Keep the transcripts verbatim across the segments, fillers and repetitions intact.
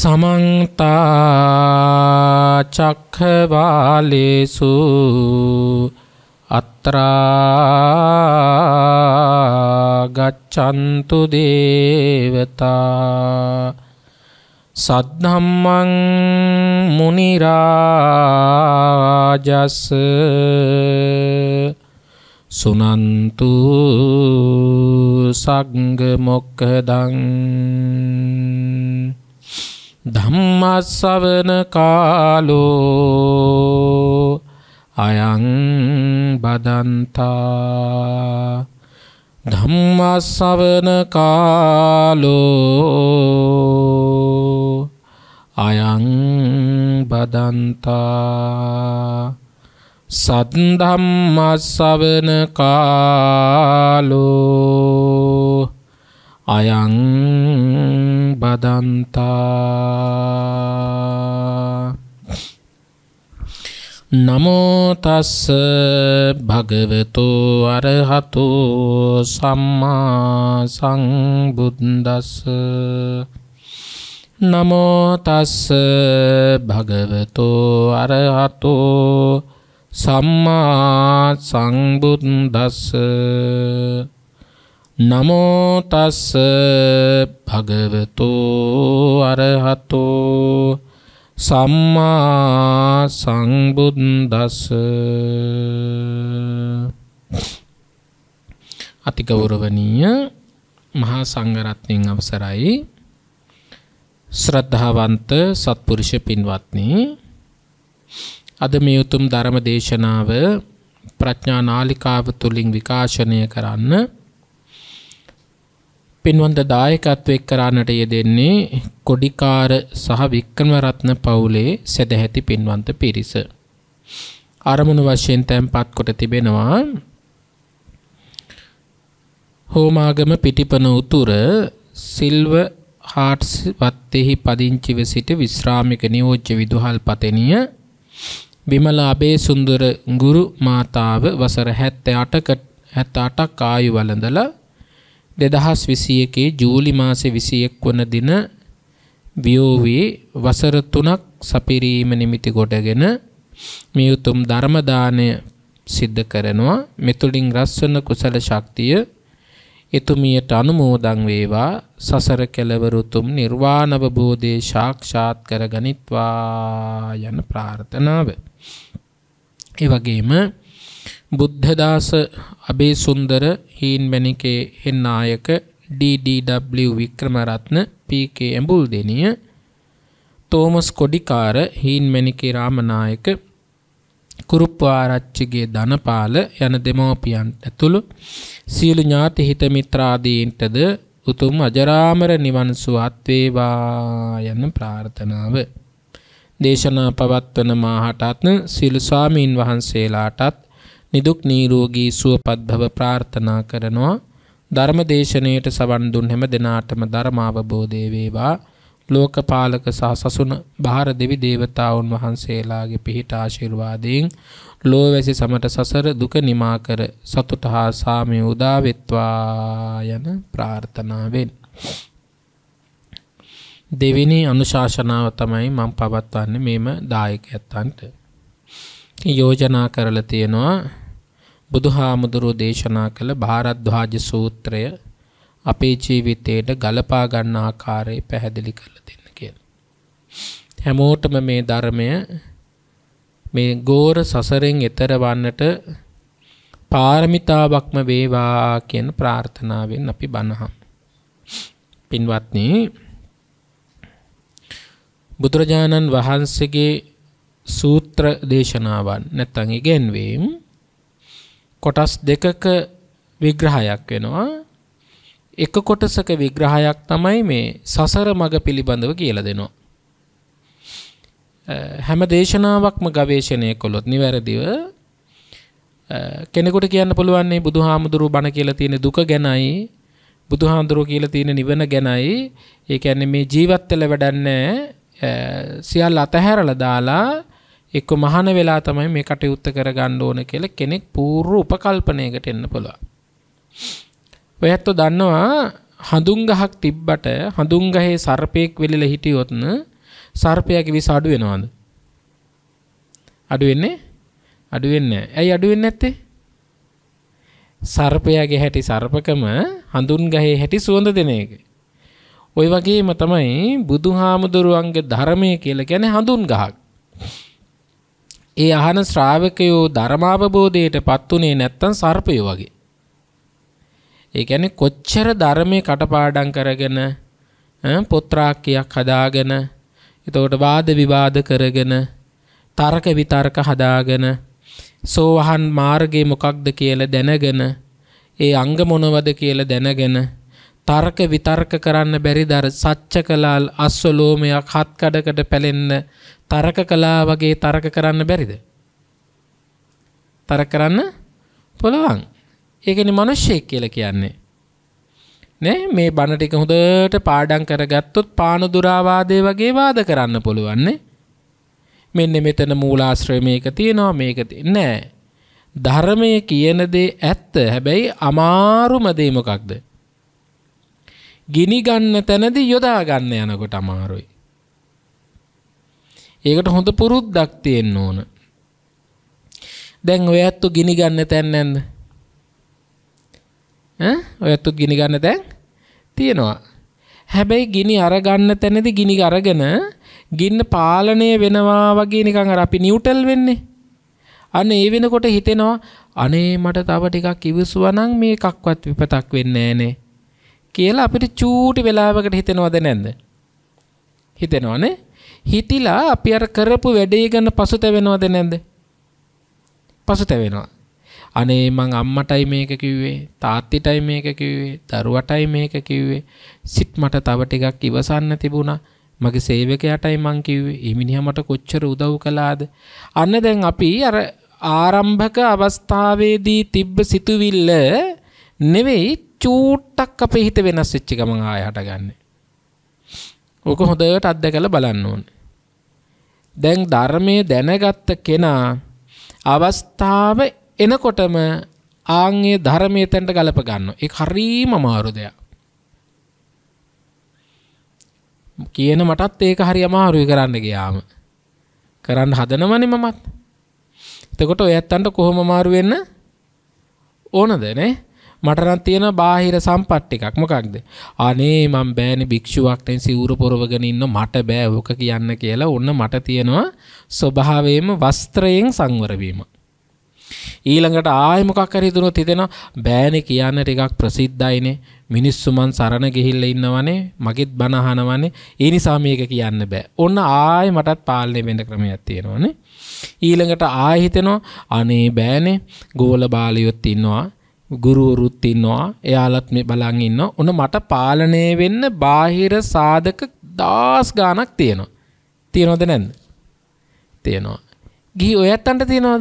समन्ता चक्रवालेषु अत्रा गच्छन्तु देवता सद्धम्मं मुनिराजस् सुनन्तु संगमोक्खदं धम्मश्रवण कालो अयं बदन्ता धम्मश्रवण कालो अयं बदन्ता सद्धम्मश्रवण कालो अयं बदन्ता नमो तस्स भगवतो अरहतो सम्मा संबुद्दस्स नमो तस्स भगवतो अरहतो सम्मा संबुद्दस्स नमो तस्स भगवतो अरहतो सम्मा संबुद्दस्स अति गौरवनीय महा संඝරත්නයන් අවසරයි ශ්‍රද්ධාවන්ත සත්පුරුෂ පින්වත්නි අද මේ උතුම් ධර්ම දේශනාව ප්‍රඥා නාලිකාව තුලින් විකාශනය කරන්න පින්වන්ත දායකත්වයෙන් කරන්නට යෙදෙන්නේ කොඩිකාර සහ වික්‍රමරත්න පවුලේ සදැහැති පින්වන්ත පිරිස. ආරමුණු වශයෙන් තැන්පත් කොට තිබෙනවා හෝමාගම පිටිපන උතුර සිල්ව හාට්ස් වත්තේහි පදිංචිව සිට විශ්‍රාමික නියෝජ්‍ය විදුහල්පතෙනිය විමල අබේසුන්දර ගුරු මාතාව වසර හැත්තඅටක ආයු වළඳලා දෙදහස් විසියකේ ජූලි මාසේ විසිඑක් වන දින වියෝවේ වසර තුනක් සපිරීම නිමිති කොටගෙන මේ උතුම් ධර්ම දානය සිද්ධ කරනවා. මෙතුලින් රැස්වන කුසල ශක්තිය එතුමියට අනුමෝදන් වේවා. සසර කෙලවර උතුම් නිර්වාණ අවබෝධය සාක්ෂාත් කරගනිත්වා යන ප්‍රාර්ථනාව. ඒ වගේම Buddhadasa Abeysundara Heenmanike Hennayake D D W Wickramaratne P K Ambuldeniya Thomas Kodikara Heenmanike Ramanayake Kuruppuarachchige Dhanapala යන දෙමෝපියන්ට ඇතුළු සියලු ඥාති හිත මිත්‍රාදීන්ටද උතුම් අජරාමර නිවන් සුවත් වේවා යන ප්‍රාර්ථනාව. දේශනා පවත්වන මාහටත් සියලු ස්වාමීන් වහන්සේලාටත් නිදුක් නිරෝගී සුවපත් භව ප්‍රාර්ථනා කරනවා. ධර්ම දේශනාවට සවන් දුන් හැම දිනාටම ධර්ම අවබෝධය වේවා. ලෝකපාලක සහ සසුන බාහිර දෙවි දේවතාවුන් වහන්සේලාගේ පිහිට ආශිර්වාදයෙන් ලෝවැසි සමට සසර දුක නිමා කර සතුට හා සාමය උදා වෙත්වා යන ප්‍රාර්ථනාවෙන් දෙවෙනි අනුශාසනාව තමයි මම පවත්වන්නේ මේම දායකයන්ට. යෝජනා කරලා තියෙනවා බුදුහාමුදුරෝ දේශනා කළ භාරද්වාජ සූත්‍රය අපේ ජීවිතයට ගලපා ගන්න ආකාරය පැහැදිලි කරලා දෙන්න කියලා. හැමෝටම මේ ධර්මය මේ ගෝර සසරෙන් එතර වන්නට පාරමිතාවක්ම වේවා කියන ප්‍රාර්ථනාවෙන් අපි බණහම්. පින්වත්නි, බුදුරජාණන් වහන්සේගේ සූත්‍ර දේශනාවන් නැත්නම් ඉගෙන්වීම් කොටස් දෙකක විග්‍රහයක් වෙනවා. එක කොටසක විග්‍රහයක් තමයි මේ සසර මඟ පිළිබඳව කියලා දෙනවා. හැම දේශනාවක්ම ගවේෂණය කළොත් නිවැරදිව කෙනෙකුට කියන්න පුළුවන් මේ බුදුහාමුදුරුවෝ බණ කියලා තියෙන දුක ගැනයි, බුදුහාමුදුරුවෝ කියලා තියෙන නිවන ගැනයි. ඒ කියන්නේ මේ ජීවත් වෙලා වැඩන්නේ සියල්ල අතහැරලා දාලා එක්ක මහාන වෙලා තමයි මේ කටයුත්ත කරගන්න ඕන කියලා කෙනෙක් පූර්ව උපකල්පනයකට එන්න පුළුවන්. ඔයත් දන්නවා හඳුන් ගහක් තිබ්බට හඳුන් ගහේ සර්පෙක් වෙලිලා හිටියොත් සර්පයාගේ විස අඩු වෙනවද? අඩු වෙන්නේ අඩු වෙන්නේ නැහැ. ඇයි අඩු වෙන්නේ නැත්තේ? සර්පයාගේ හැටි සර්පකම, හඳුන් ගහේ හැටි සුවඳ දෙන එක. ওই වගේම තමයි බුදුහාමුදුරුවන්ගේ ධර්මය කියලා කියන්නේ හඳුන් ගහක්. ඒ අහන ශ්‍රාවකයෝ ධර්මාවබෝධයටපත් උනේ නැත්තම් සර්පයෝ වගේ. ඒ කියන්නේ කොච්චර ධර්මයේ කටපාඩම් කරගෙන පොත්‍රාක්කයක් හදාගෙන එතකොට වාද විවාද කරගෙන තර්ක විතර්ක හදාගෙන සෝවහන් මාර්ගය මොකක්ද කියලා දැනගෙන ඒ අංග මොනවද කියලා දැනගෙන තර්ක විතර්ක කරන්න බැරිද අර සත්‍ය කලාල් අස්වලෝමයක් හත් කඩකට පැලෙන්න තර්ක කලා වගේ තර්ක කරන්න බැරිද? තර්ක කරන්න පුළුවන්. ඒකනේ මිනිස්සෙක් කියලා කියන්නේ. නේ මේ බණ ටික හොඳට පාඩම් කරගත්තොත් පානදුරාවාදේ වගේ වාද කරන්න පුළුවන් නේ. මෙන්න මෙතන මූලාශ්‍රය මේක තියෙනවා මේක නෑ. ධර්මයේ කියන දේ ඇත්ත. හැබැයි අමාරුම දේ මොකක්ද? ගිනි ගන්න තැනදී යොදා ගන්න යනකොට අමාරුයි. ඒකට හොඳ පුරුද්දක් තියෙන්න ඕන. දැන් ඔයත් ගිනි ගන්න තැන නැන්ද? ඈ ඔයත් ගිනි ගන්න තැන් තියෙනවා. හැබැයි ගිනි අර ගන්න තැනදී ගිනි අරගෙන ගින්න පාලනය වෙනවා වගේ නිකන් අර අපි නිව්ටල් වෙන්නේ. අන්න ඒ වෙනකොට හිතෙනවා අනේ මට තව ටිකක් ඉවසුවා නම් මේකක්වත් විපතක් වෙන්නේ නැහනේ කියලා අපිට චූටි වෙලාවකට හිතෙනවද නැද්ද? හිතෙනවනේ. හිතිලා අපි අර කරපු වැඩේ ගැන පසුතැවෙනවද නැද්ද? පසුතැවෙනවා. අනේ මං අම්මටයි මේක කිව්වේ, තාත්තිටයි මේක කිව්වේ, දරුවටයි මේක කිව්වේ. සිත් මට තව ටිකක් ඉවසන්න තිබුණා. මගේ සේවකයාටයි මං කිව්වේ. ඒ මිනිහා මට කොච්චර උදව් කළාද? අන්න දැන් අපි අර ආරම්භක අවස්ථාවේදී තිබ්බ සිතුවිල්ල නෙවෙයි චූට්ටක් අපේ හිත වෙනස් වෙච්ච ගමන් ආය හටගන්නේ. ඕක හොඳට අත්දැකලා බලන්න ඕනේ. දැන් ධර්මයේ දැනගත්ත කෙනා අවස්ථාව එනකොටම ආන්ගේ ධර්මයේ තැන්ට ගලප ගන්නවා. ඒක හරීම අමාරු දෙයක්. කියන මටත් ඒක හරි අමාරුයි කරන්න ගියාම. කරන්න හදනවනේ මමත්. එතකොට ඔය ඇත්තන්ට කොහොම අමාරු වෙන්න ඕනද නේ? මට නම් තියෙන බාහිර සම්පත් ටිකක් මොකක්ද? අනේ මම බෑනේ භික්ෂුවක් දැන් සිවුර පොරවගෙන ඉන්න මට බෑ ඕක කියන්න කියලා. ඔන්න මට තියෙනවා ස්වභාවයෙන්ම වස්ත්‍රයෙන් සංවර වීම. ඊළඟට ආයෙ මොකක් හරි හිතුනොත් හිතෙනවා බෑනේ කියන්න ටිකක් ප්‍රසිද්ධයිනේ. මිනිස්සු මන් සරණ ගිහිල්ලා ඉන්නවනේ, මගෙත් බණ අහනවනේ. ඒ නිසා මේක කියන්න බෑ. ඔන්න ආයෙ මටත් පාලනය වෙන්න ක්‍රමයක් තියෙනවානේ. ඊළඟට ආයෙ හිතෙනවා අනේ බෑනේ ගෝල බාලියොත් ඉන්නවා, ගුරුවරුත් ඉන්නවා, එයාලත් මේ බලන් ඉන්නවා. ඔන්න මට පාලනය වෙන්න බාහිර සාධක දහස් ගාණක් තියෙනවා. තියෙනවද නැද්ද? තියෙනවා. ගිහි ඔයත්තන්ට තියෙනවද?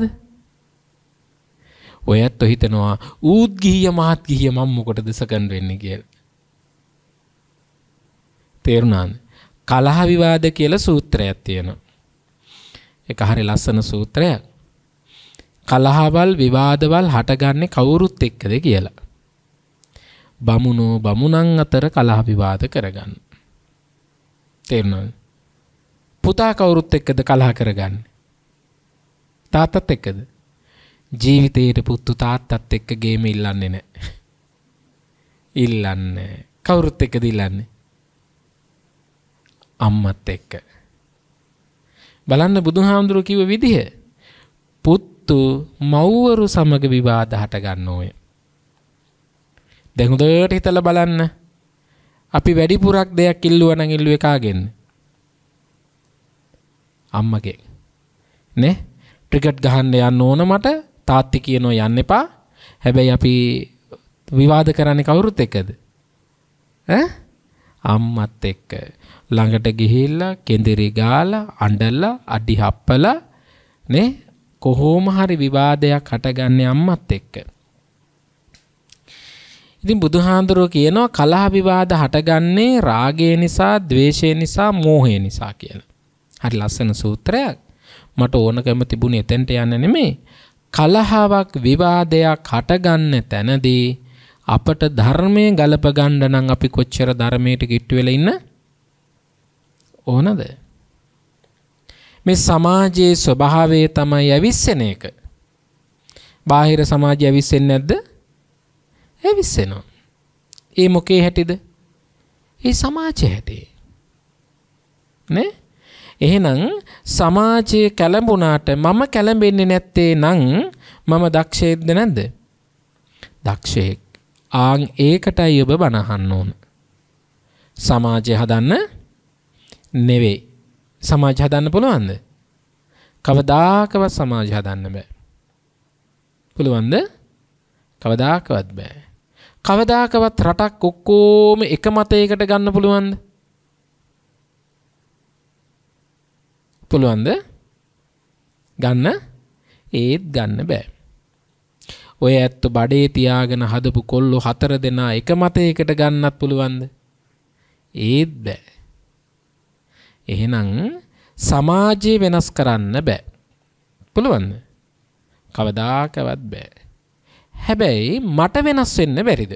ඔයත් හිතනවා ඌත් ගිහිය මහත් ගිහිය මම මොකටද සකන් වෙන්නේ කියලා. තේරුණාද? කලහ විවාද කියලා සූත්‍රයක් තියෙනවා. ඒක හරිය ලස්සන සූත්‍රයක්. කලහවල් විවාදවල් හටගන්නේ කවුරුත් එක්කද කියලා. බමුණෝ බමුණන් අතර කලහ විවාද කරගන්න. තේරුණාද? පුතා කවුරුත් එක්කද කලහ කරගන්නේ? තාත්තත් එක්කද? ජීවිතේට පුතු තාත්තත් එක්ක ගේම ඉල්ලන්නේ නැහැ. ඉල්ලන්නේ. කවුරුත් එක්කද ඉල්ලන්නේ? අම්මත් එක්ක. බලන්න බුදුහාමුදුරුවෝ කිව්ව විදිහ. පුතු මව්වරු සමග විවාද හට ගන්න ඕය. දැන් හොඳට හිතලා බලන්න. අපි වැඩිපුරක් දෙයක් ඉල්ලුවා නම් ඉල්ලුවේ කාගෙන්ද? අම්මගෙන්. නේ? ක්‍රිකට් ගහන්න යන්න ඕන මට. තාත්ති කියනවා යන්න එපා. හැබැයි අපි විවාද කරන්නේ කවුරුත් එක්කද? ඈ? අම්මත් එක්ක. ළඟට ගිහිල්ලා කෙඳිරි ගාලා අඬලා අඩි හප්පලා නේ කොහොම හරි විවාදයක් හටගන්නේ අම්මත් එක්ක. ඉතින් බුදුහාඳුරෝ කියනවා කලහ විවාද හටගන්නේ රාගය නිසා, ද්වේෂය නිසා, මෝහය නිසා කියලා. හරි ලස්සන සූත්‍රයක්. මට ඕනකම තිබුණේ එතෙන්ට යන්න නෙමෙයි. කලහාවක් විවාදයක් හටගන්න තැනදී අපට ධර්මයේ ගලප ගන්න නම් අපි කොච්චර ධර්මයට කිට්ටු වෙලා ඉන්න ඕනද? මේ සමාජයේ ස්වභාවය තමයි ඇවිස්සෙන එක. බාහිර සමාජය ඇවිස්සෙන්නේ නැද්ද? ඇවිස්සෙනවා. ඒ මොකේ හැටිද? ඒ සමාජයේ හැටි. නේ? එහෙනම් සමාජයේ කැළඹුණාට මම කැළඹෙන්නේ නැත්තේ නම් මම දක්ෂයෙක්ද නැද්ද? දක්ෂයෙක්. ආන් ඒකටයි ඔබ බණ අහන්න ඕන. සමාජය හදන්න නෙවෙයි. සමාජය හදන්න පුළුවන්ද? කවදාකවත් සමාජය හදන්න බෑ. පුළුවන්ද? කවදාකවත් බෑ. කවදාකවත් රටක් ඔක්කොම එක මතයකට ගන්න පුළුවන්ද? පුළුවන්ද? ගන්න ඒත් ගන්න බෑ. ඔය ඇත්ත බඩේ තියාගෙන හදපු කොල්ලෝ හතර දෙනා එක මතයකට ගන්නත් පුළුවන්ද? ඒත් බෑ. එහෙනම් සමාජය වෙනස් කරන්න බෑ. පුළුවන්ද? කවදාකවත් බෑ. හැබැයි මට වෙනස් වෙන්න බැරිද?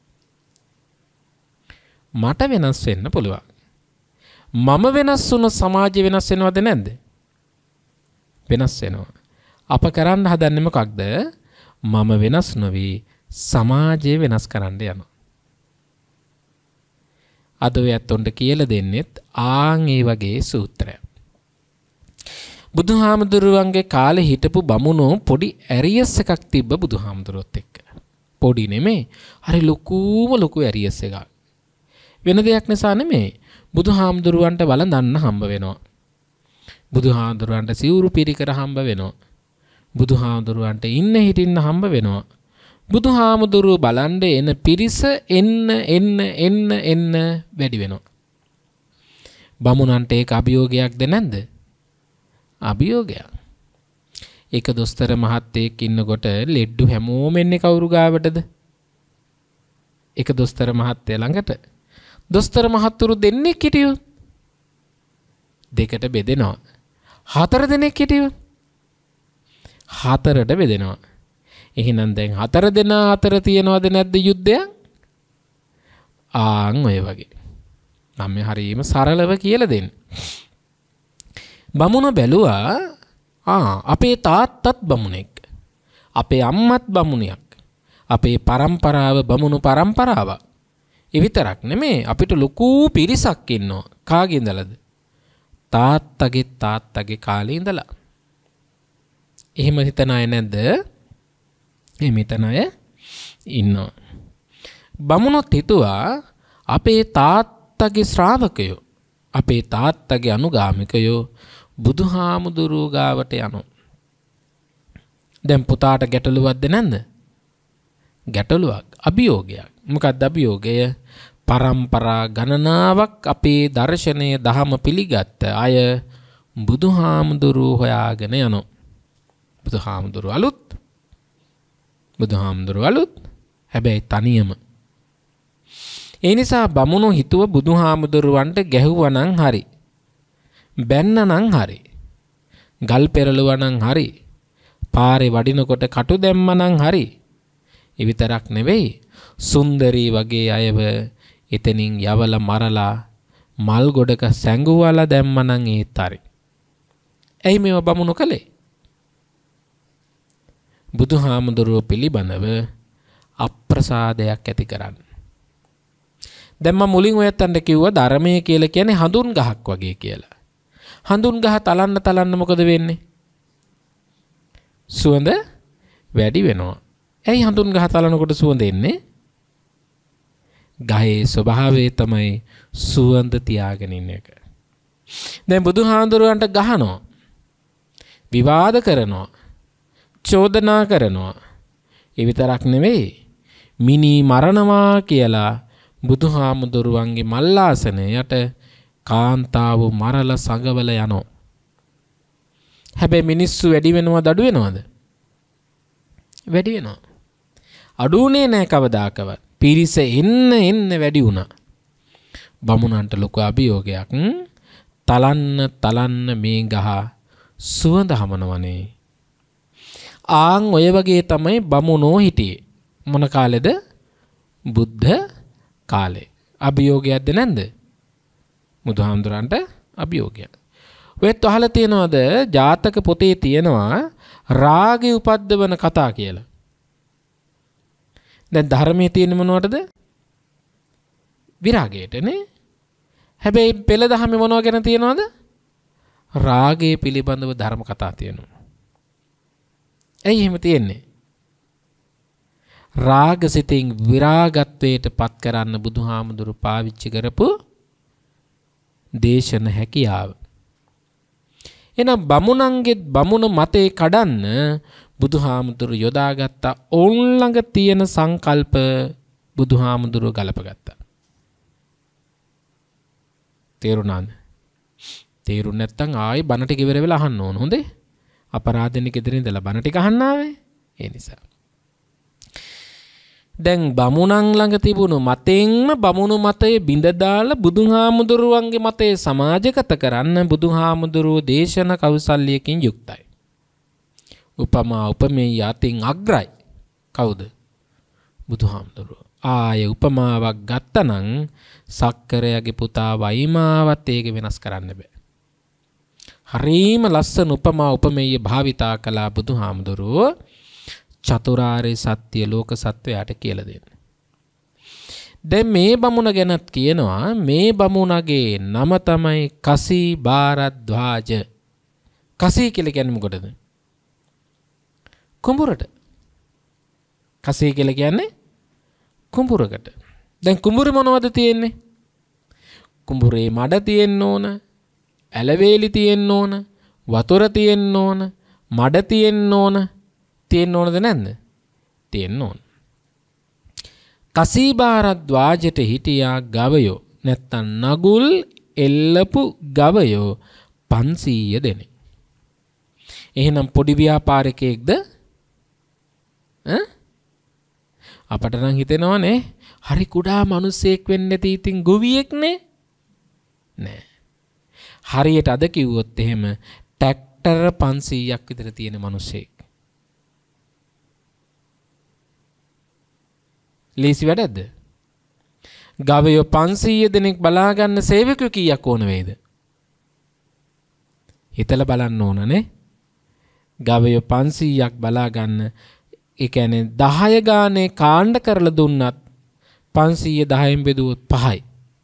මට වෙනස් වෙන්න පුළුවන්. මම වෙනස් වුණොත් සමාජය වෙනස් වෙනවද නැද්ද? වෙනස් වෙනවා. අප කරන්න හදන්නේ මොකක්ද? මම වෙනස් නොවි සමාජය වෙනස් කරන්න යනවා. අද ඔය ඇත්තොන්ට කියලා දෙන්නෙත් ආන් ඒ වගේ සූත්‍රයක්. බුදුහාමුදුරුවන්ගේ කාලේ හිටපු බමුණෝ පොඩි ඇරියස් එකක් තිබ්බ බුදුහාමුදුරුවොත් එක්ක. පොඩි නෙමෙයි. හරි ලොකුම ලොකු ඇරියස් එකක්. වෙන දෙයක් නිසා නෙමෙයි. බුදුහාමුදුරුවන්ට වළඳන්න හම්බ වෙනවා. බුදුහාමුදුරුවන්ට සිවුරු පිරිකර හම්බ වෙනවා. බුදුහාමුදුරුවන්ට ඉන්න හිටින්න හම්බ වෙනවා. බුදුහාමුදුරුව බලන්න එන පිරිස එන්න එන්න එන්න එන්න වැඩි වෙනවා. බමුණන්ට ඒක අභියෝගයක්ද නැද්ද? අභියෝගයක්. එක දොස්තර මහත්තයෙක් ඉන්නකොට ලෙඩ්ඩු හැමෝම එන්නේ කවුරු ගාවටද? එක දොස්තර මහත්තයා ළඟට. දොස්තර මහත්තුරු දෙන්නෙක් හිටියොත් දෙකට බෙදෙනවා. හතර දෙනෙක් හිටියොත් හතරට බෙදෙනවා. එහෙනම් දැන් හතර දෙනා අතර තියනවද නැද්ද යුද්ධයක්? ආන් ඔය වගේ. මම මේ හරියම සරලව කියලා දෙන්න. බමුණ බැලුවා ආ අපේ තාත්තත් බමුණෙක්. අපේ අම්මත් බමුණියක්. අපේ පරම්පරාව බමුණු පරම්පරාවක්. ඒ විතරක් නෙමේ අපිට ලොකු පිරිසක් ඉන්නවා. කාගේ ඉඳලාද? තාත්තගේ තාත්තගේ කාලේ ඉඳලා. එහෙම හිතන අය නැද්ද? එහෙම හිතන අය ඉන්නවා. බමුණොත් හිතුවා අපේ තාත්තගේ ශ්‍රාවකයෝ අපේ තාත්තගේ අනුගාමිකයෝ බුදුහාමුදුරුව ගාවට යනවා. දැන් පුතාට ගැටලුවක්ද නැද්ද? ගැටලුවක්, අභියෝගයක්. මොකක්ද අභියෝගය? පරම්පරා ගණනාවක් අපේ දර්ශනය දහම පිළිගත්ත අය බුදුහාමුදුරුව හොයාගෙන යනවා. බුදුහාමුදුරුව අලුත්. බුදුහාමුදුරුව අලුත්. හැබැයි තනියම. ඒ නිසා බමුණු හිතුව බුදුහාමුදුරුවන්ට ගැහුවා නම් හරි. බැන්න නම් හරි. ගල් පෙරළුවා නම් හරි. පාරේ වඩිනකොට කටු දැම්ම නම් හරි. ඒ විතරක් නෙවෙයි සුන්දරී වගේ අයව එතනින් යවලා මරලා මල් ගොඩක සැඟුවලා දැම්ම නම් ඒත් හරි. ඇයි මේව බමුණු කළේ? බුදුහාමුදුරුව පිළිබඳව අප්‍රසාදයක් ඇති කරන්න. දැන් මම මුලින් ඔයත්තන්ට කිව්වා ධර්මය කියලා කියන්නේ හඳුන් ගහක් වගේ කියලා. හඳුන් ගහ තලන්න තලන්න මොකද වෙන්නේ? සුවඳ වැඩි වෙනවා. ඇයි හඳුන් ගහ තලනකොට සුවඳ එන්නේ? ගහේ ස්වභාවය තමයි සුවඳ තියාගෙන ඉන්න එක. දැන් බුදුහාමුදුරුවන්ට ගහනවා. විවාද කරනවා. චෝදනා කරනවා. ඒ විතරක් නෙවෙයි මිනි මරණවා කියලා බුදුහාමුදුරුවන්ගේ මල්ලාසනයට කාන්තාව මරලා සඟවල යනවා. හැබැයි මිනිස්සු වැඩි වෙනවද අඩු වෙනවද? වැඩි වෙනවා. අඩුුනේ නැහැ කවදාකවත්. පිරිස එන්න එන්න වැඩි වුණා. බමුණන්ට ලොකු අභියෝගයක්. තලන්න තලන්න මේ ගහ සුවඳ හමනවනේ. ආන් ඔය වගේ තමයි බමුණෝ හිටියේ. මොන කාලෙද? බුද්ධ කාලේ. අභියෝගයක්ද නැන්ද? බුදුහාමුදුරන්ට අභියෝගයක්. ඔයත් අහලා තියෙනවද ජාතක පොතේ තියෙනවා රාගය උපද්දවන කතා කියලා. දැන් ධර්මයේ තියෙන මොනවටද? විරාගයටනේ. හැබැයි පෙළ දහමේ මොනව ගැන තියෙනවද? රාගය පිළිබඳව ධර්ම කතා තියෙනවා. ඇයි එහෙම තියෙන්නේ? රාගසිතින් විරාගත්වයට පත් කරන්න බුදුහාමුදුරු පාවිච්චි කරපු දේශන හැකියාව. එහෙනම් බමුණන්ගේ බමුණ මතේ කඩන්න බුදුහාමුදුරු යොදාගත්ත ඔවුන් ළඟ තියෙන සංකල්ප බුදුහාමුදුරු ගලපගත්තා. තේරුණාද? තේරුණ නැත්නම් ආයි බණ ටික ඉවර වෙලා අහන්න ඕන. හොඳේ? අපරාධෙනික ඉදිරින් ඉඳලා බණ ටික අහන්න ආවේ. ඒ නිසා දැන් බමුණන් ළඟ තිබුණු මතෙන්ම බමුණු මතයේ බිඳ දාලා බුදුහාමුදුරුවන්ගේ මතයේ සමාජගත කරන්න බුදුහාමුදුරුවෝ දේශන කෞසල්‍යකින් යුක්තයි. උපමා උපමේය අතින් අග්‍රයි. කවුද? බුදුහාමුදුරුවෝ. ආයේ උපමාවක් ගත්තනම් සක්කරයාගේ පුතා වයිමාවත් ඒක වෙනස් කරන්න බෑ. හරීම ලස්සන උපමා උපමේය භාවිතා කළා බුදුහාමුදුරුවෝ චතුරාර්ය සත්‍ය ලෝක සත්වයාට කියලා දෙන්න. දැන් මේ බමුණ ගැනත් කියනවා මේ බමුණගේ නම තමයි කසී භාරද්වාජ. කසී කියලා කියන්නේ මොකටද? කුඹුරට. කසී කියලා කියන්නේ කුඹුරකට. දැන් කුඹුරේ මොනවද තියෙන්නේ? කුඹුරේ මඩ තියෙන්න ඕන, ඇලවේලි තියෙන්න ඕන, වතුර තියෙන්න ඕන, මඩ තියෙන්න ඕන. තියෙන්න ඕනද නැද්ද? තියෙන්න ඕන. කසී භාරද්වාජට හිටියා ගවයෝ නැත්තම් නගුල් එල්ලපු ගවයෝ පන්සීය දෙනෙක්. එහෙනම් පොඩි ව්‍යාපාරිකයෙක්ද? ඈ අපට නම් හිතෙනවනේ හරි කුඩා මිනිසෙක් වෙන්න ඇති ඉතින් ගොවියෙක් නේ. නෑ. හරියට අද කිව්වොත් එහෙම ට්‍රැක්ටර පන්සීයක් විතර තියෙන මිනිසෙක්. ලීසි වැඩක්ද? ගවයෝ පන්සීය දෙනෙක් බලා ගන්න සේවකයෝ කීයක් ඕන වේද? හිතලා බලන්න ඕනනේ. ගවයෝ පන්සීයක් බලා ගන්න ඒ කියන්නේ දහය ගානේ කාණ්ඩ කරලා දුන්නත් පන්සීය දහයෙන් බෙදුවොත් පහයි.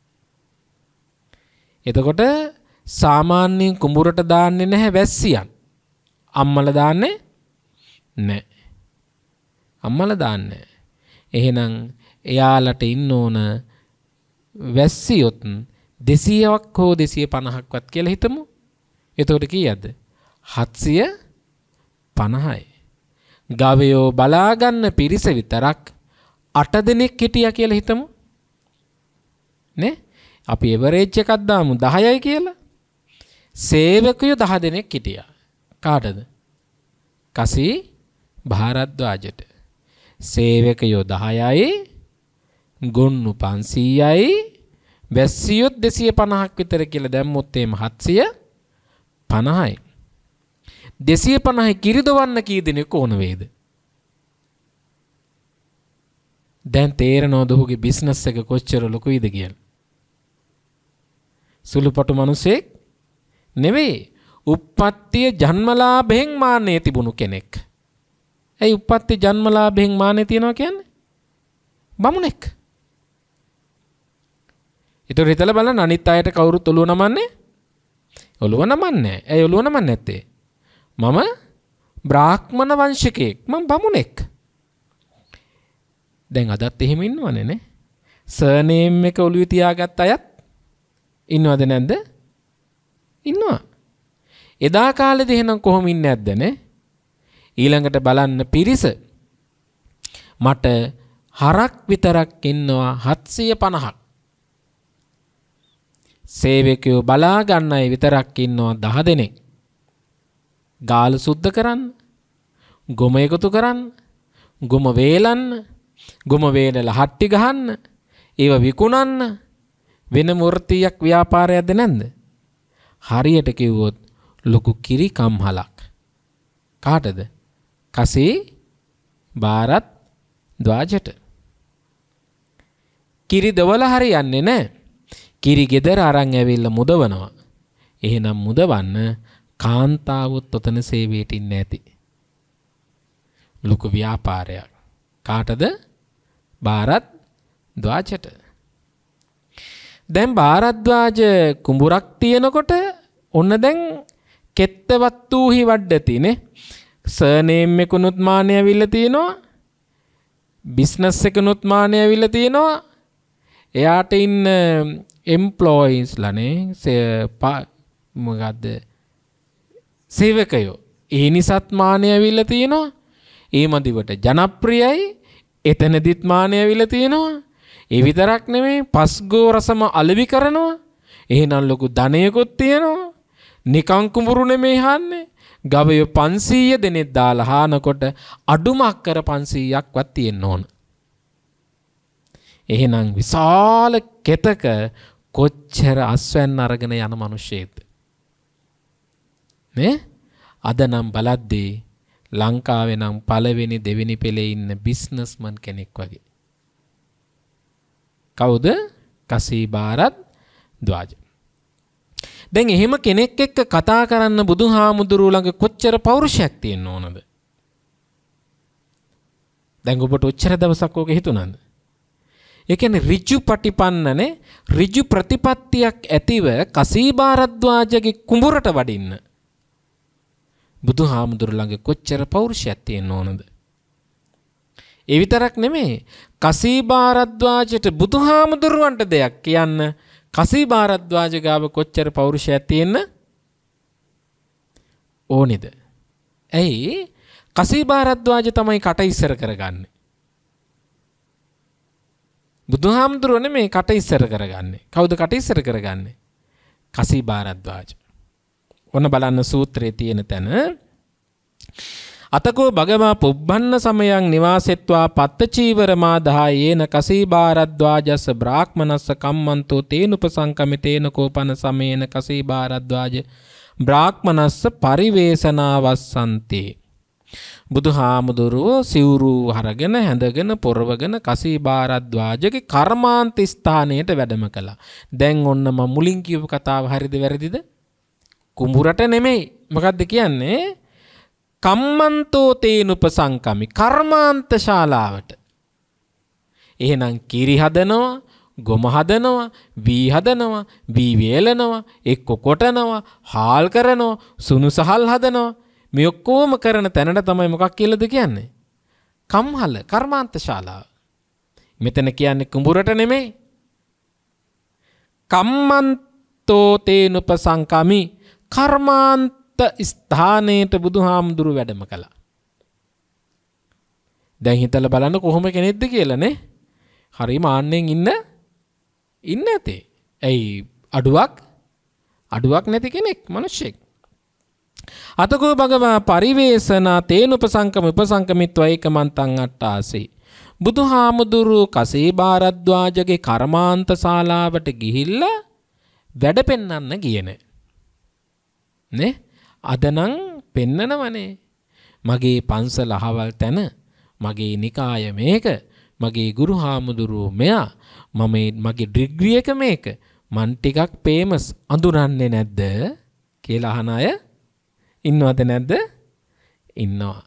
එතකොට සාමාන්‍යයෙන් කුඹුරට දාන්නේ නැහැ වැස්සියන්. අම්මලා දාන්නේ නැහැ. අම්මලා දාන්නේ නැහැ. එහෙනම් එයාලට ඉන්න ඕන වැස්සියොත් දෙසීයක් හෝ දෙසිය පනහක්වත් කියලා හිතමු. එතකොට කීයද? හත්සිය පනහයි. ගවයෝ බලා ගන්න පිරිස විතරක් අට දෙනෙක් හිටියා කියලා හිතමු. නේ? අපි එවරේජ් එකක් දාමු දහයයි කියලා. සේවකයෝ දහ දෙනෙක් හිටියා. කාටද? කසී භාරද්වාජට. සේවකයෝ දහයයි, ගොන්නු පන්සීයයි, වැස්සියොත් දෙසිය පනහක් විතර කියලා දැම්මොත් එම හත්සිය පනහයි. දෙසිය පනහයි කිරිදවන්න කී දෙනෙක් ඕන වේද? දැන් තේරෙනවද ඔහුගේ බිස්නස් එක කොච්චර ලොකුයිද කියලා? සුළුපටු මිනිසෙක් නෙවෙයි. උප්පත්තිය ජන්මලාභයෙන් මාන්නේ තිබුණු කෙනෙක්. ඇයි උප්පත්ති ජන්මලාභයෙන් මාන්නේ තියනවා කියන්නේ? බමුණෙක්. ඒතර හිතලා බලන්න අනිත් අයට කවුරුත් ඔළුව නමන්නේ? ඔළුව නමන්නේ. ඇයි ඔළුව නමන්නේ නැත්තේ? මම බ්‍රාහ්මණ වංශිකයෙක්. මම බමුණෙක්. දැන් අදත් එහෙම ඉන්නවනේ නේ. සර්නේම් එක ඔළුවේ තියාගත්ත අයත් ඉන්නවද නැද්ද? ඉන්නවා. එදා කාලේදී එහෙනම් කොහොම ඉන්නේ නැද්ද නේ? ඊළඟට බලන්න පිරිස මට හරක් විතරක් ඉන්නවා හත්සිය පනහක්. සේවකයෝ බලා ගන්න අය විතරක් ඉන්නවා දහ දෙනෙක්. ගාල සුද්ධ කරන්න, ගොම එකතු කරන්න, ගොම වේලන්න, ගොම වේලලා හට්ටි ගහන්න, ඒව විකුණන්න වෙන වෘත්තියක් ව්‍යාපාරයක්ද නැද්ද? හරියට කිව්වොත් ලොකු කිරි කම්හලක්. කාටද? කසී භාරද්වාජට. කිරි දවල හරියන්නේ නැහැ. කිරි ගෙදර අරන් ඇවිල්ලා මුදවනවා. එහෙනම් මුදවන්න කාන්තාවොත් ඔතන සේවයට ඉන්නේ නැති. ලොකු ව්‍යාපාරයක්. කාටද? භාරද්වාජට. දැන් භාරද්වාජ කුඹුරක් තියෙනකොට ඔන්න දැන් කෙත්තවත් වූහි වඩ්ඩතිනේ. සර්නේම් එකනුත් මානෙ ඇවිල්ලා තියෙනවා. බිස්නස් එකනුත් මානෙ ඇවිල්ලා තියෙනවා. එයාට ඉන්න එම්ප්ලොයිස්ලානේ මොකද්ද සේවකයෝ ඒ නිසාත් මානෙ ඇවිල්ලා තියෙනවා. ඒ මදිවට ජනප්‍රියයි. එතනදිත් මානෙ ඇවිල්ලා තියෙනවා. ඒ විතරක් නෙමෙයි පස්ගෝ රසම අලෙවි කරනවා. එහෙනම් ලොකු ධනයකුත් තියෙනවා. නිකං කුඹුරු නෙමෙයි හන්නේ. ගවය පන්සීය දෙනෙක් දාලා හානකොට අඩුම අක්කර පන්සීයක්වත් තියෙන්න ඕන. එහෙනම් විශාල කෙතක කොච්චර අස්වැන්න අරගෙන යන මිනිස්සෙක්ද නේ? අද නම් බලද්දී ලංකාවේ නම් පළවෙනි දෙවෙනි පෙළේ ඉන්න බිස්නස්මන් කෙනෙක් වගේ. කවුද? කසී භාරද්වාජ. දැන් එහෙම කෙනෙක් එක්ක කතා කරන්න බුදුහාමුදුරුවෝ ළඟ කොච්චර පෞරුෂයක් තියෙන්න ඕනද? දැන් ඔබට ඔච්චර දවසක් ඕක හිතුණාද? ඒ කියන්නේ ඍජු පටිපන්නනේ ඍජු ප්‍රතිපත්තියක් ඇතිව කසී භාරද්වාජගේ කුඹුරට වඩින්න බුදුහාමුදුරුවෝ ළඟ කොච්චර පෞරුෂයක් තියෙන්න ඕනද? ඒ විතරක් නෙමෙයි කසී භාරද්වාජට බුදුහාමුදුරුවන්ට දෙයක් කියන්න කසී භාරද්වාජ ගාව කොච්චර පෞරුෂයක් තියෙන්න ඕනේද? ඇයි කසී භාරද්වාජ තමයි කට ඉස්සර කරගන්නේ. බුදුහාමුදුරුවෝ නෙමෙයි කට ඉස්සර කරගන්නේ. කවුද කට ඉස්සර කරගන්නේ? කසී භාරද්වාජ. ඔන්න බලන්න සූත්‍රයේ තියෙන තැන අතකෝ භගවා පුබ්බන්න සමයං නිවාසෙත්වා පත්තචීවරමා දහයේන කසී භාරද්වාජස්ස බ්‍රාහ්මනස්ස කම්මන්තෝ තේනුපසංකමි තේන කෝපන සමේන කසී භාරද්වාජ බ්‍රාහ්මනස්ස පරිවේසනාවස්සන්ති. බුදුහාමුදුරුවෝ සිවුරු හරගෙන හැඳගෙන පොරවගෙන කසී භාරද්වාජගේ කර්මාන්ත ස්ථානයට වැඩම කළා. දැන් ඔන්න මම මුලින් කියපු කතාව හරිද වැරදිද? කුඹුරට නෙමෙයි. මොකද්ද කියන්නේ? කම්මන්තෝ තේනුපසංකමි කර්මාන්ත ශාලාවට. එහෙනම් කිරි හදනවා, ගොම හදනවා, වී හදනවා, වී වේලනවා, එක්ක කොටනවා, හාල් කරනවා, සුණු සහල් හදනවා. මේ ඔක්කොම කරන තැනට තමයි මොකක් කියලාද කියන්නේ? කම්හල කර්මාන්ත ශාලාව. මෙතන කියන්නේ කුඹුරට නෙමෙයි. කම්මන්තෝ තේනුපසංකමි කර්මාන්ත ස්ථානයට බුදුහාමුදුරු වැඩම කළා. දැන් හිතලා බලන්න කොහොම කෙනෙක්ද කියලා නේ. හරි මාන්නෙන් ඉන්න ඉන්න ඇතේ. ඇයි අඩුවක් අඩුවක් නැති කෙනෙක් මිනිස්සෙක්. අතකෝ භගවා පරිවේසනා තේනුපසංකම උපසංකමිත්වා ඒකමන්තං අට්ඨාසී. බුදුහාමුදුරු කසී භාරද්වාජගේ කර්මාන්ත ශාලාවට ගිහිල්ලා වැඩ පෙන්වන්න ගියේ නේ. අද නම් පෙන්නනවනේ මගේ පන්සල අහවල් තැන, මගේ නිකාය මේක, මගේ ගුරු හාමුදුරුවෝ මෙයා, මම මගේ ඩිග්‍රී එක මේක, මන් ටිකක් ෆේමස් අඳුරන්නේ නැද්ද කියලා අහන අය ඉන්නවද නැද්ද? ඉන්නවා.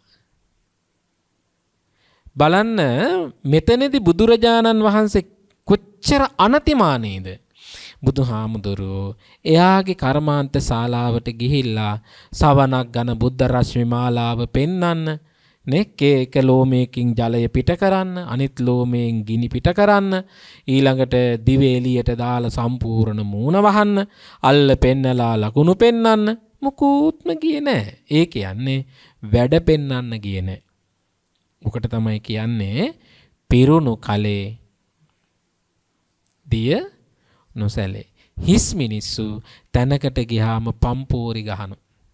බලන්න මෙතනදී බුදුරජාණන් වහන්සේ කොච්චර අනතිමානීද? බුදුහාමුදුරුවෝ එයාගේ කර්මාන්ත ශාලාවට ගිහිල්ලා සවනක් ගන බුද්ධ රශ්මි මාලාව පෙන්වන්න නේ. එක ලෝමයකින් ජලය පිට කරන්න, අනිත් ලෝමයෙන් ගිනි පිට කරන්න, ඊළඟට දිවේ එළියට දාලා සම්පූර්ණ මූණ වහන්න, අල්ල පෙන්නලා ලකුණු පෙන්වන්න. මොකුත්ම ගියේ නැහැ. ඒ කියන්නේ වැඩ පෙන්වන්න ගියේ නැහැ. ඔකට තමයි කියන්නේ පිරුණු කලේ දිය නොසැලේ. හිස් මිනිස්සු තැනකට ගියාම පම්පෝරි ගහන.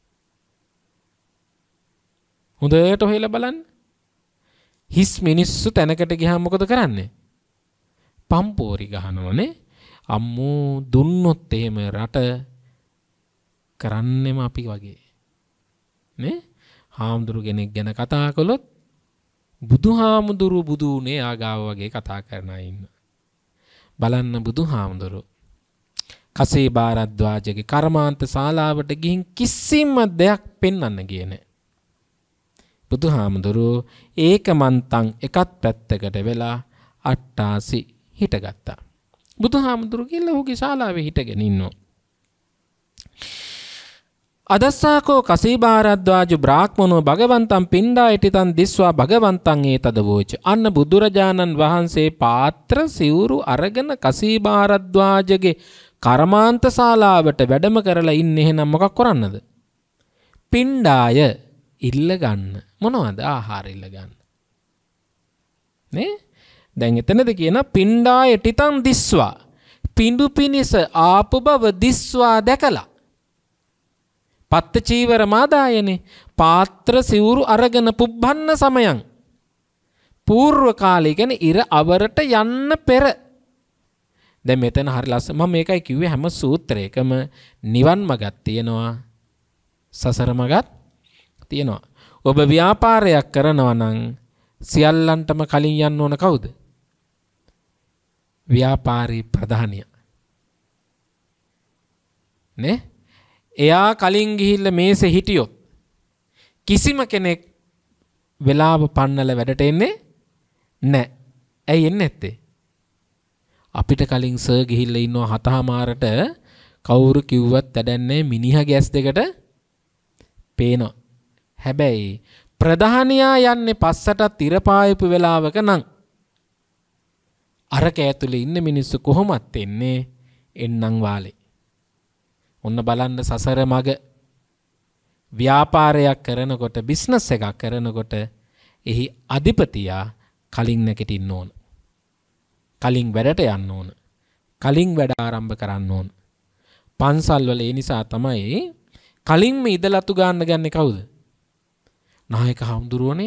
හොඳට හොයලා බලන්න. හිස් මිනිස්සු තැනකට ගියාම මොකද කරන්නේ? පම්පෝරි ගහනවනේ. අම්මෝ දුන්නොත් එහෙම රට කරන්නෙම අපි වගේ නේ. හාමුදුරු කෙනෙක් ගැන කතා කළොත් බුදුහාමුදුරු බුදුනේ ආගාව වගේ කතා කරන අය ඉන්න. බලන්න බුදුහාමුදුරු කසේ භාරද්වාජගේ කර්මාන්ත ශාලාවට ගිහින් කිසිම දෙයක් පෙන්වන්න ගියේ නැහැ. බුදුහාමුදුරුවෝ ඒකමන්තං එකත් පැත්තකට වෙලා අට්ටාසි හිටගත්තා. බුදුහාමුදුරුවෝ කියලා ඔහුගේ ශාලාවේ හිටගෙන ඉන්නවා. අදස්සාකෝ කසේ භාරද්වාජු බ්‍රාහ්මණෝ භගවන්තං පිණ්ඩා ඉටිතං දිස්වා භගවන්තං ඒතද වෝච. අන්න බුදුරජාණන් වහන්සේ පාත්‍ර සිවුරු අරගෙන කසේ භාරද්වාජගේ කර්මාන්ත ශාලාවට වැඩම කරලා ඉන්නේ. එහෙනම් මොකක් කරන්නද? පිණ්ඩාය ඉල්ල ගන්න. මොනවද? ආහාර ඉල්ල ගන්න. නේ? දැන් එතනද කියන පිණ්ඩාය ටිතං දිස්වා. පිඬු පිනිස ආපු බව දිස්වා දැකලා. පත්ත චීවර මාදායනේ පාත්‍ර සිවුරු අරගෙන පුබ්බන්න සමයන්. పూర్ව කාලේ කියන්නේ ඉර අවරට යන්න පෙර. දැන් මෙතන හරි ලස්සන මම මේකයි කිව්වේ හැම සූත්‍රයකම නිවන් මගක් තියෙනවා සසර මගක් තියෙනවා. ඔබ ව්‍යාපාරයක් කරනවා නම් සියල්ලන්ටම කලින් යන්න ඕන කවුද? ව්‍යාපාරී ප්‍රධානියා. නේ? එයා කලින් ගිහිල්ලා මේසේ හිටියොත් කිසිම කෙනෙක් වෙලාව පන්නල වැඩට එන්නේ නැහැ. ඇයි එන්නේ නැත්තේ? අපිට කලින් සර් ගිහිල්ලා ඉන්නවා හතමාරට කවුරු කිව්වත් වැඩන්නේ මිනිහා ගෑස් දෙකට පේනවා. හැබැයි ප්‍රධානියා යන්නේ පස්සට තිරපායපු වෙලාවක නම් අරක ඇතුලේ ඉන්න මිනිස්සු කොහොමත් එන්නේ එන්නම් වාලේ. ඔන්න බලන්න සසර මග ව්‍යාපාරයක් කරනකොට බිස්නස් එකක් කරනකොට එහි අධිපතියා කලින් නැගිටින්න ඕන. කලින් වැඩට යන්න ඕන. කලින් වැඩ ආරම්භ කරන්න ඕන. පන්සල් වල ඒ නිසා තමයි කලින්ම ඉදලතු ගන්න ගන්නේ කවුද? නායක හාමුදුරුවනේ.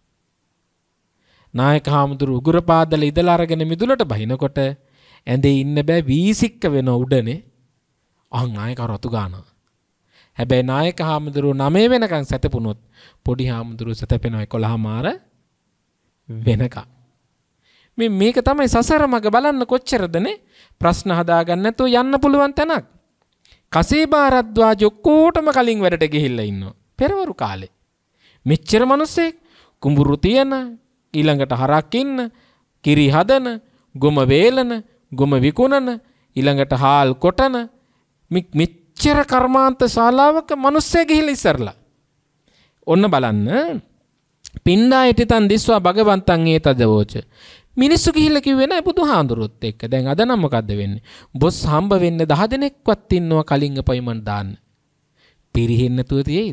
නායක හාමුදුරුව උගුර පාදල ඉදලා අරගෙන මිදුලට බහිනකොට ඇඳේ ඉන්න බෑ වීසික්ක වෙන උඩනේ. අහන් නායක රතු ගානවා. හැබැයි නායක හාමුදුරුව නවය වෙනකන් සැතපුණොත් පොඩි හාමුදුරුව සැතපෙනවා එකොළහ මාර වෙනකන්. මේ මේක තමයි සසර මග බලන්න කොච්චරදනේ ප්‍රශ්න හදාගන්න නැතුව යන්න පුළුවන් තැනක්. කසේ භාරද්වාජ ඔක්කොටම කලින් වැඩට ගිහිල්ලා ඉන්නවා. පෙරවරු කාලේ. මෙච්චර මිනිස්සෙක් කුඹුරු තියන ඊළඟට හරක් ඉන්න කිරි හදන ගොම වේලන ගොම විකුණන ඊළඟට හාල් කොටන මෙච්චර කර්මාන්ත ශාලාවක මිනිස්සෙක් ගිහිල්ලා ඉස්සරලා. ඔන්න බලන්න පිණ්ඩා ඉටිතන් දිස්වා භගවන්තං ඒතද වෝච. මිනිස්සු ගිහිල්ලා කිව්වේ නෑ බුදුහාඳුරුත් එක්ක. දැන් අද නම් මොකද්ද වෙන්නේ? බොස් හම්බ වෙන්න දහ දෙනෙක්වත් ඉන්නවා කලින් අපොයින්ට්මන්ට් දාන්න. පිරිහෙන්න නැතුව තියෙයිද?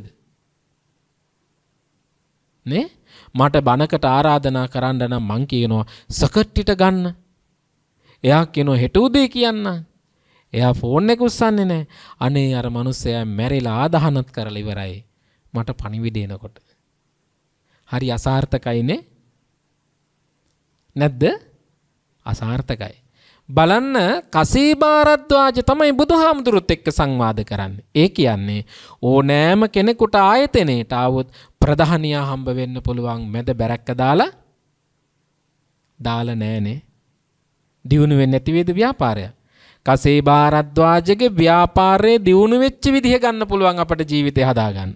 නේ? මට බණකට ආරාධනා කරන්න නම් මං කියනවා සකට්ටිට ගන්න. එයා කියනවා හෙට උදේ කියන්න. එයා ෆෝන් එක උස්සන්නේ නැහැ. අනේ අර මිනිස්සයා මැරිලා ආදාහනත් කරලා ඉවරයි. මට පණිවිඩ එනකොට. හරි අසාර්ථකයිනේ. නැද්ද? අසාර්ථකයි. බලන්න කසේ භාරද්වාජ තමයි බුදුහාමුදුරුත් එක්ක සංවාද කරන්නේ. ඒ කියන්නේ ඕනෑම කෙනෙකුට ආයතනයට ආවොත් ප්‍රධානියා හම්බ වෙන්න පුළුවන් මැද බැරක්ක දාලා දාලා නෑනේ. දියුණු වෙන්නේ නැති වේද ව්‍යාපාරය? කසේ භාරද්වාජගේ ව්‍යාපාරයේ දියුණු වෙච්ච විදිහ ගන්න පුළුවන් අපේ ජීවිතය හදාගන්න.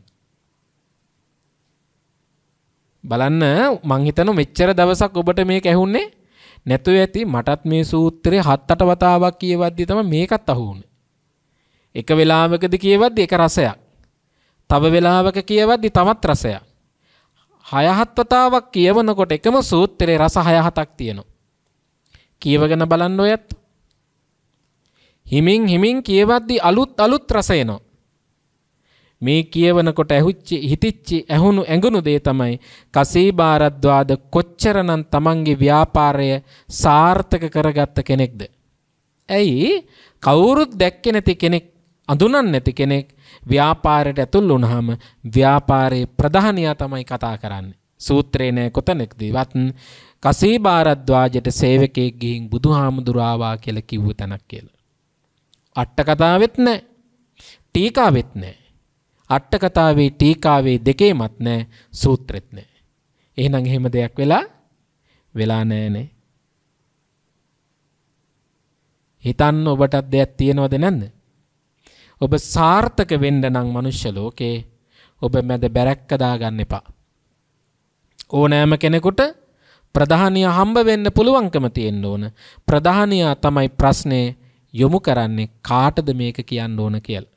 බලන්න මං හිතනවා මෙච්චර දවසක් ඔබට මේක ඇහුන්නේ නැතුව ඇති. මටත් මේ සූත්‍රය හත් අට වතාවක් කියවද්දි තමයි මේකත් අහුුනේ. එක වෙලාවකදී කියවද්දි එක රසයක්. තව වෙලාවක කියවද්දි තවත් රසයක්. හය හත් වතාවක් කියවනකොට එකම සූත්‍රයේ රස හය හතක් තියෙනවා. කියවගෙන බලන්න ඔයත්. හිමින් හිමින් කියවද්දි අලුත් අලුත් රස එනවා. මේ කියවනකොට ඇහුච්චි හිතිච්චි ඇහුණු ඇඟුණු දේ තමයි කසේ භාරද්වාජ කොච්චරනම් තමන්ගේ ව්‍යාපාරය සාර්ථක කරගත්ත කෙනෙක්ද. ඇයි කවුරුත් දැක්කේ නැති කෙනෙක් අඳුනන්නේ නැති කෙනෙක් ව්‍යාපාරයට ඇතුල් වුණාම ව්‍යාපාරයේ ප්‍රධානියා තමයි කතා කරන්නේ. සූත්‍රේ නෑ කොතනකදීවත් කසේ භාරද්වාජට සේවකයෙක් ගිහින් බුදුහාමුදුරුවෝ ආවා කියලා කිව්ව තැනක් කියලා. අට කතාවෙත් නෑ. ටීකාවෙත් නෑ. අට කතාවේ ටීකාවේ දෙකේමත් නෑ. සූත්‍රෙත් නෑ. එහෙනම් එහෙම දෙයක් වෙලා වෙලා නෑනේ. හිතන්න ඔබටත් දෙයක් තියෙනවද නැද්ද? ඔබ සාර්ථක වෙන්න නම් මනුෂ්‍ය ලෝකේ ඔබ මැද බැරැක්ක දාගන්න එපා. ඕනෑම කෙනෙකුට ප්‍රධානිය හම්බ වෙන්න පුළුවන්කම තියෙන්න ඕන. ප්‍රධානියා තමයි ප්‍රශ්නේ යොමු කරන්නේ කාටද මේක කියන්න ඕන කියලා.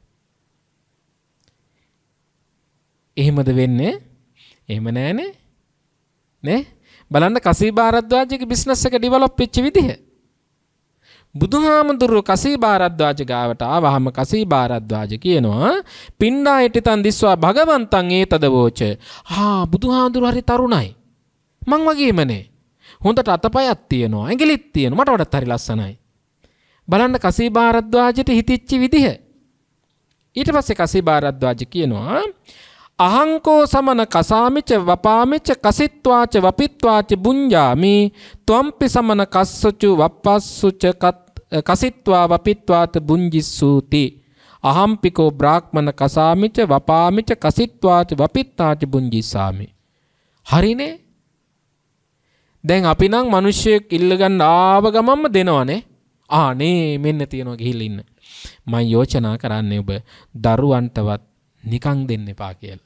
එහෙමද වෙන්නේ? එහෙම නෑනේ. නේ? බලන්න කසී භාරද්වාජගේ බිස්නස් එක ඩෙවලොප් වෙච්ච විදිහ. බුදුහාමුදුරුවෝ කසී භාරද්වාජ ගාවට ආවහම කසී භාරද්වාජ කියනවා පිණ්ඩායටිතන් දිස්වා භගවන්තං ඒතද වෝච. ආ බුදුහාමුදුරුවෝ හරි තරුණයි. මං වගේමනේ. හොඳට අතපයක් තියෙනවා, ඇඟිලිත් තියෙනවා. මට වඩාත් හරි ලස්සනයි. බලන්න කසී භාරද්වාජට හිතිච්ච විදිහ. ඊට පස්සේ කසී භාරද්වාජ කියනවා අහංකෝ සමන කසාමිච වපාමිච කසිත්වාච වපිත්වාච බුඤ්ජාමි ත්වම්පි සමන කස්සචු වප්පස්සුච කසිත්වා වපිත්වාත බුඤ්ජිස්සූති. අහම්පිකෝ බ්‍රාහ්මණ කසාමිච වපාමිච කසිත්වාච වපිත්තාච බුඤ්ජිස්සාමි. හරිනේ. දැන් අපි නම් මිනිස්සෙක් ඉල්ලගන්න ආව ගමන්ම දෙනවනේ. ආනේ මෙන්න තියනවා ගිහිල්ලා ඉන්න. මම යෝජනා කරන්නේ ඔබ දරුවන්ටවත් නිකන් දෙන්න එපා කියලා.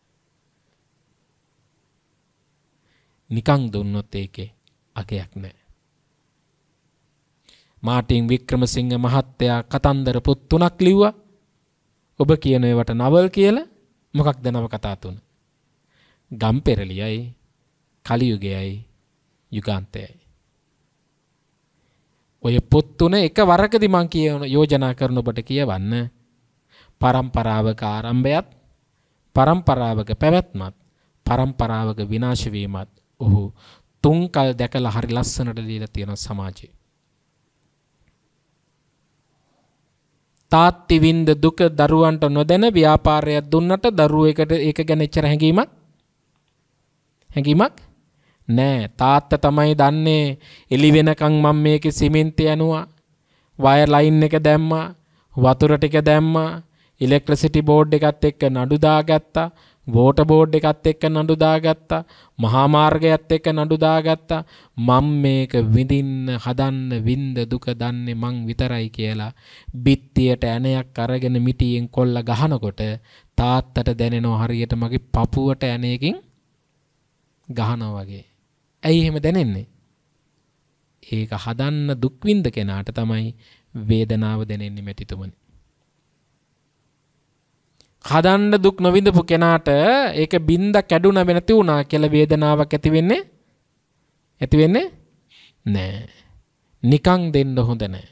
නිකන් දුන්නොත් ඒකේ අගයක් නැහැ. මාටින් වික්‍රමසිංහ මහත්තයා කතන්දර පොත් තුනක් ලිව්වා. ඔබ කියන ඒවට නවල් කියලා. මොකක්ද නවකතා තුන? ගම්පෙරළියයි, කලියුගයයි, යුගාන්තයයි. ඔය පොත් තුන එක වරකදී මං කියන යෝජනා කරන ඔබට කියවන්න. පරම්පරාවක ආරම්භයත්, පරම්පරාවක පැවැත්මත්, පරම්පරාවක විනාශ වීමත් ඔහු තුන්කල් දැකලා හරි ලස්සනට දීලා තියෙන සමාජයේ. තාත්ති වින්ද දුක දරුවන්ට නොදැන ව්‍යාපාරයක් දුන්නට දරුවෝ එකට ඒක ගැන එච්චර හැඟීමක් හැඟීමක් නෑ. තාත්තා තමයි දන්නේ එළි වෙනකන් මම මේකේ සිමෙන්ති යනුවා, වයර් ලයින් එක දැම්මා, වතුර ටික දැම්මා, ඉලෙක්ට්‍රිසිටි බෝඩ් එකත් එක්ක නඩු දාගත්තා, වෝටර් බෝඩ් එකත් එක්ක නඩු දාගත්තා, මහා මාර්ගයත් එක්ක නඩු දාගත්තා. මම මේක විඳින්න හදන්න වින්ද දුක දන්නේ මං විතරයි කියලා බිත්තියට ඇණයක් අරගෙන මිටියෙන් කොල්ල ගහනකොට තාත්තට දැනෙනවා හරියට මගේ පපුවට ඇණයකින් ගහනවා වගේ. ඇයි එහෙම දැනෙන්නේ? ඒක හදන්න දුක් විඳ කෙනාට තමයි වේදනාව දැනෙන්නේ මැටිතුමනි. හදන්න දුක් නොවිඳපු කෙනාට ඒක බින්ද කැඩුන වෙනති වුණා කියලා වේදනාවක් ඇති වෙන්නේ ඇති වෙන්නේ නෑ. නිකන් දෙන්න හොඳ නෑ.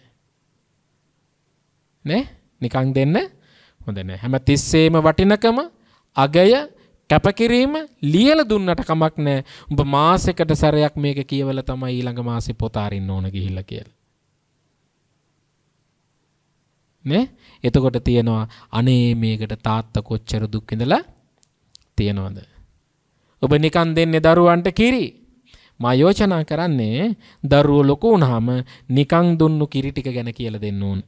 නේ? නිකන් දෙන්න හොඳ නෑ. හැම තිස්සෙම වටිනකම, අගය, කැපකිරීම ලියලා දුන්නට කමක් නෑ. උඹ මාසෙකට සැරයක් මේක කියවලා තමයි ඊළඟ මාසෙ පොත අරින්න ඕන ගිහිල්ලා කියලා. නේ? එතකොට තියෙනවා අනේ මේකට තාත්තා කොච්චර දුක් විඳලා තියනවද? ඔබ නිකන් දෙන්නේ දරුවන්ට කිරි. මා යෝජනා කරන්නේ දරුවෝ ලොකු වුණාම නිකන් දුන්නු කිරි ටික ගැන කියලා දෙන්න ඕන.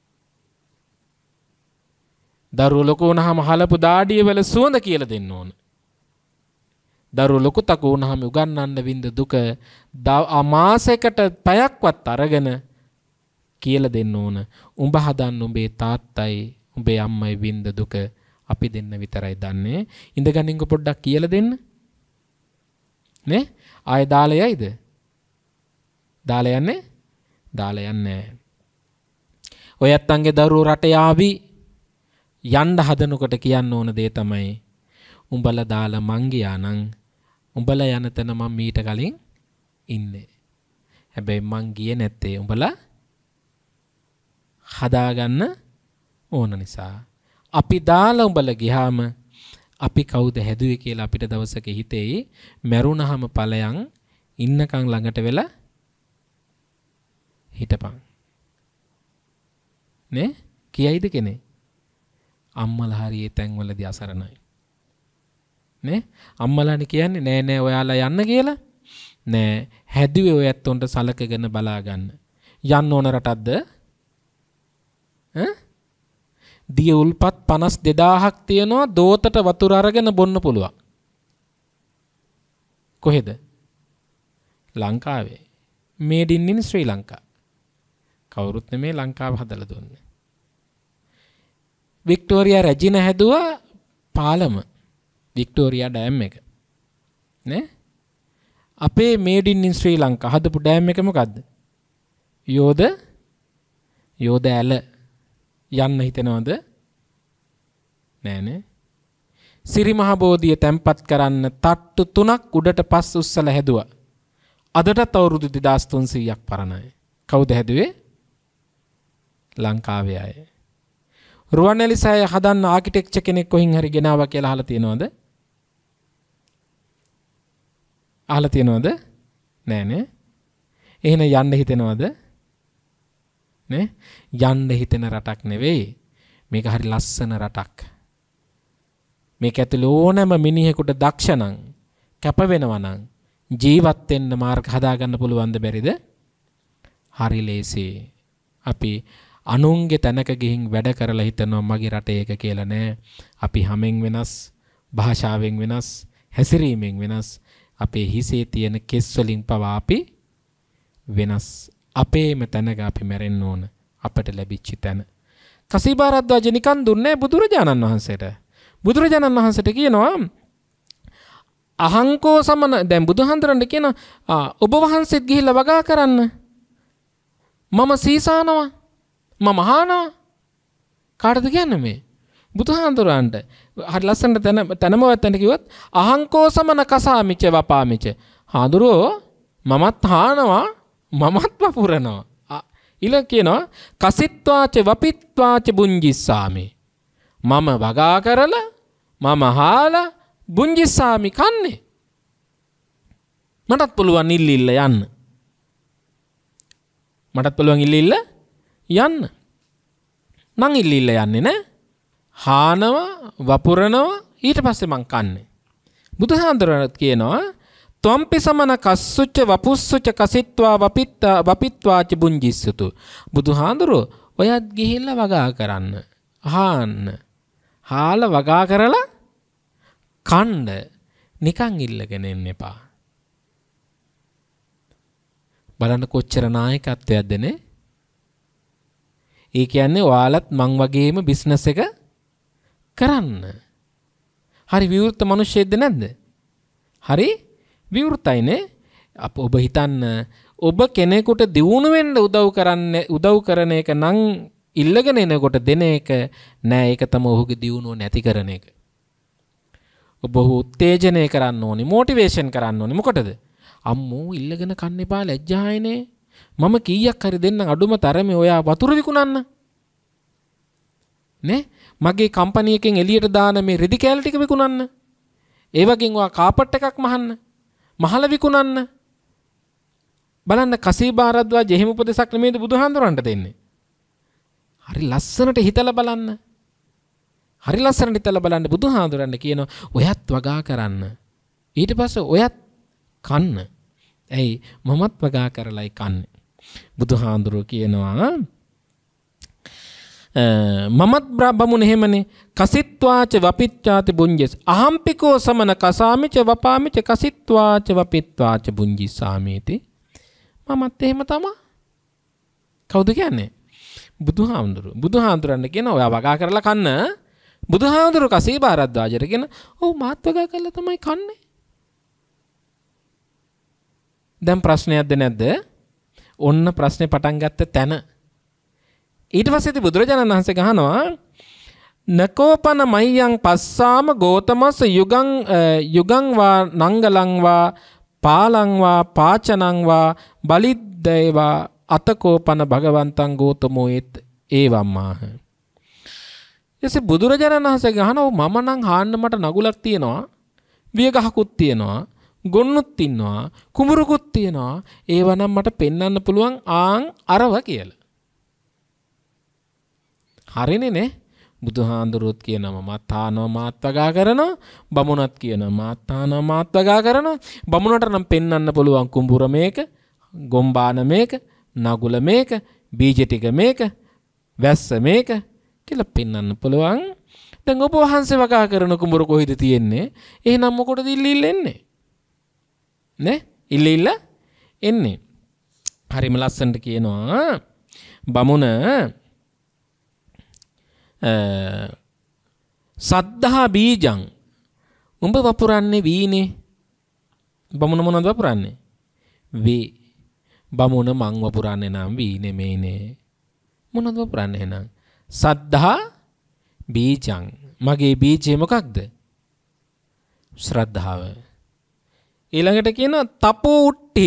දරුවෝ ලොකු වුණාම හලපු දාඩිය වල සුවඳ කියලා දෙන්න ඕන. දරුවෝ ලොකු තක වුණාම උගන්වන්න වින්ද දුක මාසයකට පැයක්වත් අරගෙන කියලා දෙන්න ඕන. උඹ හදන්න උඹේ තාත්තයි උඹේ අම්මයි වින්ද දුක අපි දෙන්න විතරයි දන්නේ. ඉඳගනින්ක පොඩ්ඩක් කියලා දෙන්න. නේ? ආයෙ දාලා යයිද? දාලා යන්නේ? දාලා යන්නේ. ඔයත් අංගේ දරුවෝ රටේ ආවි යන්න හදනකොට කියන්න ඕන දේ තමයි උඹලා දාලා මං ගියා නම් උඹලා යන තැන මම මීට කලින් ඉන්නේ. හැබැයි මං ගියේ නැත්තේ උඹලා හදාගන්න ඕන නිසා. අපි දාලා උඹලා ගියාම අපි කවුද හැදුවේ කියලා අපිට දවසක හිතෙයි. මැරුණාම ඵලයන් ඉන්නකන් ළඟට වෙලා හිටපන්. නේ? කියයිද කෙනේ? අම්මලා හරිය තැන්වලදී අසරණයි. නේ? අම්මලානේ කියන්නේ නෑ නෑ ඔයාලා යන්න කියලා. නෑ හැදුවේ ඔය ඇත්තොන්ට සලකගෙන බලා ගන්න. යන්න ඕන රටක්ද? ඈ? දිය උල්පත් පනස් දෙදාහක් තියෙනවා දෝතට වතුර අරගෙන බොන්න පුළුවන්. කොහෙද? ලංකාවේ. Made in in ශ්‍රී ලංකා. කවුරුත් නෙමේ ලංකාව හදලා දුන්නේ. වික්ටෝරියා රැජින හැදුවා පාලම. වික්ටෝරියා ඩෑම් එක. නේ? අපේ මේඩ් ඉන් ශ්‍රී ලංකා හදපු ඩෑම් එක මොකද්ද? යෝධ යෝධ ඇල යන්න හිතනවද? නෑ නේ. සිරි මහ බෝධිය තැම්පත් කරන්න තට්ටු තුනක් උඩට පස් උස්සලා හැදුවා. අදටත් අවුරුදු දෙදාස් තුන්සීයක් පරණයි. කවුද හැදුවේ? ලංකාවේ අය. රුවන්වැලි සෑය හදන්න ආකිටෙක්චර් කෙනෙක් කොහින් හරි ගෙනාවා කියලා අහලා තියෙනවද? අහලා තියෙනවද? නෑ නේ. එහෙනම් යන්න හිතෙනවද? නේ? යන්න හිතෙන රටක් නෙවෙයි. මේක හරි ලස්සන රටක්. මේක ඇතුළේ ඕනෑම මිනිහෙකුට දක්ෂ නම් කැප වෙනවා නම් ජීවත් වෙන්න මාර්ග හදා ගන්න පුළුවන්ද බැරිද? හරි ලේසි. අපි අනුන්ගේ තැනක ගිහින් වැඩ කරලා හිතනවා මගේ රටේ එක කියලා නෑ. අපි හැමෙන් වෙනස්, භාෂාවෙන් වෙනස්, හැසිරීමෙන් වෙනස්, අපේ හිසේ තියෙන කෙස් වලින් පවා අපි වෙනස්. අපේම තැනක අපි මැරෙන්න ඕන. අපට ලැබිච්ච තැන. කසීභාරද්වාජ නිකන් දුන්නේ බුදුරජාණන් වහන්සේට. බුදුරජාණන් වහන්සේට කියනවා අහංකෝ සමන දැන් බුදුහන්තරන්ට කියන ඔබ වහන්සේත් ගිහිල්ලා වගා කරන්න. මම සීසානවා. මම අහනවා. කාටද කියන්නේ මේ? බුදුහන්තරන්ට. හරි ලස්සනට තන තනමවත් කිව්වත් අහංකෝ සමන කසාමිච වපාමිච. හාඳුරෝ මමත් අහනවා මමත් වපුරනවා. ඊළඟ කියනවා කසිත්වාච වපිත්වාච බුංජිස්සාමි. මම වගා කරලා මම අහලා බුංජිස්සාමි කන්නේ. මටත් පුළුවන් ඉල්ල ඉල්ල යන්න. මටත් පුළුවන් ඉල්ල ඉල්ල යන්න. මං ඉල්ල ඉල්ල යන්නේ නෑ. හානවා වපුරනවා ඊට පස්සේ මං කන්නේ. බුදුහාඳුරනත් කියනවා ත්වම්පි සමන කස්සුච්ච වපුස්සුච්ච කසිත්වා වපිත්තා වපිත්වාච බුංජිස්සතු. බුදුහාඳුරෝ ඔයත් ගිහිල්ලා වගා කරන්න. අහන්න. හාල වගා කරලා කණ්ඩ නිකන් ඉල්ලගෙන එන්න එපා. බලන්න කොච්චර නායකත්වයක්ද නේ? ඒ කියන්නේ ඔයාලත් මං වගේම බිස්නස් එක කරන්න. හරි විවෘත මිනිස්සෙක්ද නැද්ද? හරි විවෘතයිනේ. අප ඔබ හිතන්න ඔබ කෙනෙකුට දියුණු වෙන්න උදව් කරන්න උදව් කරන එක නම් ඉල්ලගෙන එනකොට දෙන එක නෑ. ඒක තමයි ඔහුගේ දියුණුව නැති කරන එක. ඔබ ඔහු උත්තේජනය කරන්න ඕනි, මොටිවේෂන් කරන්න ඕනි. මොකටද? අම්මෝ ඉල්ලගෙන කන්න එපා ලැජ්ජායනේ. මම කීයක් හරි දෙන්නම් අඩුම තරමේ ඔයා වතුර විකුණන්න. නේ? මගේ කම්පැනි එකෙන් එළියට දාන මේ රෙදි කෑලි ටික විකුණන්න. ඒ වගේම ඔයා කාපට් එකක් මහන්න. මහල විකුණන්න. බලන්න කසීභාරද්වාජ එහෙම උපදේශක් නෙමෙයිද බුදුහාඳුරන්ට දෙන්නේ. හරි ලස්සනට හිතලා බලන්න. හරි ලස්සනට හිතලා බලන්න බුදුහාඳුරන්ට කියනවා ඔයත් වගා කරන්න. ඊට පස්සේ ඔයත් කන්න. ඇයි මමත් වගා කරලයි කන්නේ. බුදුහාඳුරෝ කියනවා මමත් බමුණ එහෙමනේ කසිත්වාච වපිච්චාති බුංජස් අහම්පිකෝ සමන කසාමිච වපාමිච කසිත්වාච වපිත්වාච බුංජිසාමීති. මමත් එහෙම තමයි. කවුද කියන්නේ? බුදුහාඳුරෝ. බුදුහාඳුරන්න කියන ඔයා වගා කරලා කන්න. බුදුහාඳුරෝ කසීභාරද්වාජට කියන ඔව් මාත් වගා කරලා තමයි කන්නේ. දැන් ප්‍රශ්නයක්ද නැද්ද? ඔන්න ප්‍රශ්නේ පටන් ගත්ත තැන. ඊට පස්සේ බුදුරජාණන් වහන්සේ ගහනවා නකෝපන මයං පස්සාම ගෝතමස්ස යුගං යුගං වා නංගලං වා පාලං වා පාචනං වා බලිද්දේවා අතකෝපන භගවන්තං ගෝතමෝ ඒවම්මාහ. එසේ බුදුරජාණන් වහන්සේ ගහනවා මම නම් හාන්න මට නගුලක් තියෙනවා, වියගහකුත් තියෙනවා, ගොන්නුත් ඉන්නවා, කුඹුරුකුත් තියෙනවා. ඒව නම් මට පෙන්වන්න පුළුවන් ආන් අරව කියලා. හරිනේ නේ? බුදුහාඳුරුවොත් කියනවා මාත් ආනවා මාත් වගා කරනවා, බමුණත් කියනවා මාත් ආනවා මාත් වගා කරනවා. බමුණට නම් පෙන්වන්න පුළුවන් කුඹුර මේක, ගොම්බාන මේක, නගුල මේක, බීජ ටික මේක, වැස්ස මේක කියලා පෙන්වන්න පුළුවන්. දැන් ඔබ වහන්සේ වගා කරන කුඹුර කොහෙද තියෙන්නේ? එහෙනම් මොකටද ඉල්ල ඉල්ල එන්නේ? නේ? ඉල්ල ඉල්ල එන්නේ. හරිම ලස්සනට කියනවා බමුණ සද්ධා බීජං උඹ වපුරන්නේ වීනේ. බමුණ මොනවද වපුරන්නේ? වී. බමුණ මං වපුරන්නේ නම් වී නෙමෙයිනේ. මොනවද වපුරන්නේ එහෙනම්? සද්ධා බීජං. මගේ බීජය මොකක්ද? ශ්‍රද්ධාව. ඊළඟට කියනවා තපෝ උට්ටි.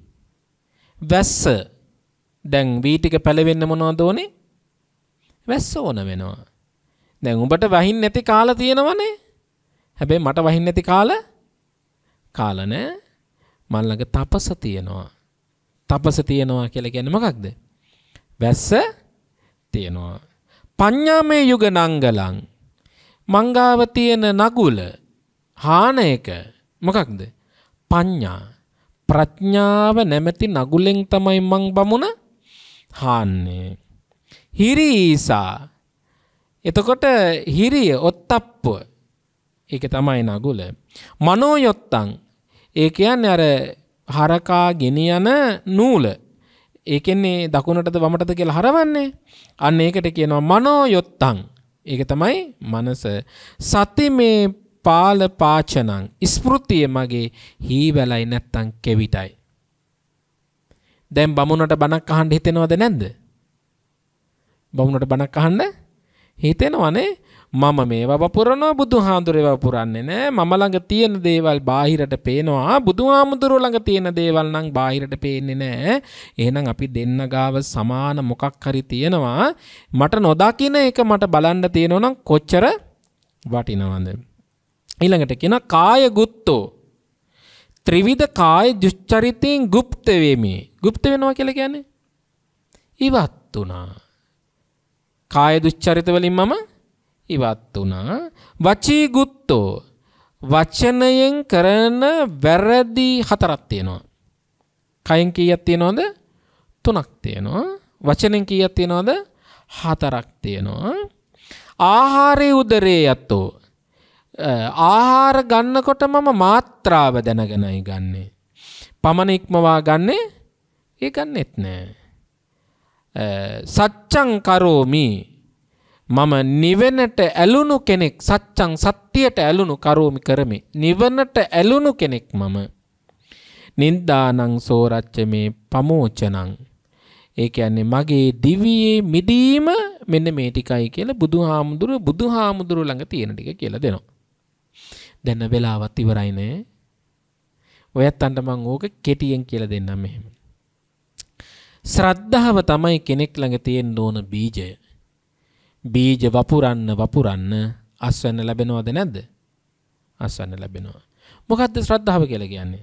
වැස්ස. දැන් වී ටික පැලවෙන්න මොනවද ඕනේ? වැස්ස ඕන වෙනවා. දැන් උඹට වහින්න නැති කාලා තියෙනවනේ. හැබැයි මට වහින්න නැති කාලා කාලා නෑ. මන් ළඟ තපස තියෙනවා. තපස තියෙනවා කියලා කියන්නේ මොකක්ද? වැස්ස තියෙනවා. පඤ්ඤාමේ යුග නංගලං. මංගාව තියෙන නගුල හානයක මොකක්ද? පඤ්ඤා. ප්‍රඥාව නැමැති නගුලෙන් තමයි මං බමුණ හාන්නේ. හිරීසා. එතකොට හිරිය ඔත්තප්ප. ඒක තමයි නගුල. මනෝයොත්තං. ඒ කියන්නේ අර හරකා ගෙනියන නූල. ඒ කියන්නේ දකුණටද වමටද කියලා හරවන්නේ. අන්න ඒකට කියනවා මනෝයොත්තං. ඒක තමයි මනස. සතිමේ පාල පාචනං. ස්මෘතිය මගේ හීවැලයි නැත්තම් කෙවිතයි. දැන් බමුණට බණක් අහන්න හිතෙනවද නැද්ද? බමුණට බණක් අහන්න හිතෙනවනේ. මම මේවා වපුරනවා බුදුහාමුදුරේ වපුරන්නේ නෑ. මම ළඟ තියෙන දේවල් බාහිරට පේනවා. බුදුහාමුදුරුවෝ ළඟ තියෙන දේවල් නම් බාහිරට පේන්නේ නෑ. එහෙනම් අපි දෙන්න ගාව සමාන මොකක් හරි තියෙනවා. මට නොදකින්න එක මට බලන්න තියෙනවා නම් කොච්චර වටිනවද? ඊළඟට කියන කාය ගුත්තෝ. ත්‍රිවිධ කාය දුස්චරිතෙන් গুপ্ত වෙමි. গুপ্ত වෙනවා කියලා කියන්නේ ඉවත් වුණා. කාය දුස්චරිත වලින් මම ඉවත් වුණා. වචී ගුත්තෝ. වචනයෙන් කරන වැරදි හතරක් තියෙනවා. කයෙන් කීයක් තියෙනවද? තුනක් තියෙනවා. වචනෙන් කීයක් තියෙනවද? හතරක් තියෙනවා. ආහාරයේ උදරේ යතෝ. ආහාර ගන්නකොට මම මාත්‍රාව දැනගෙනයි ගන්නෙ. පමණ ඉක්මවා ගන්නෙ ඒ ගන්නෙත් නෑ. සච්චං කරෝමි. මම නිවනට ඇලුණු කෙනෙක්. සච්චං සත්‍යයට ඇලුණු කරෝමි කරමි. නිවනට ඇලුණු කෙනෙක් මම. නින්දානං සෝරච්ච මේ පමෝචනං. ඒ කියන්නේ මගේ දිවියේ මිදීම මෙන්න මේ ටිකයි කියලා බුදුහාමුදුරුවෝ බුදුහාමුදුරුවෝ ළඟ තියෙන ටික කියලා දෙනවා. දැන් වෙලාවත් ඉවරයි නේ. ඔයත්තන්ට මම ඕක කෙටියෙන් කියලා දෙන්නම් මෙහෙම. ශ්‍රද්ධාව තමයි කෙනෙක් ළඟ තියෙන්න ඕන බීජය. බීජ වපුරන්න වපුරන්න අස්වැන්න ලැබෙනවද නැද්ද? අස්වැන්න ලැබෙනවා. මොකද්ද ශ්‍රද්ධාව කියලා කියන්නේ?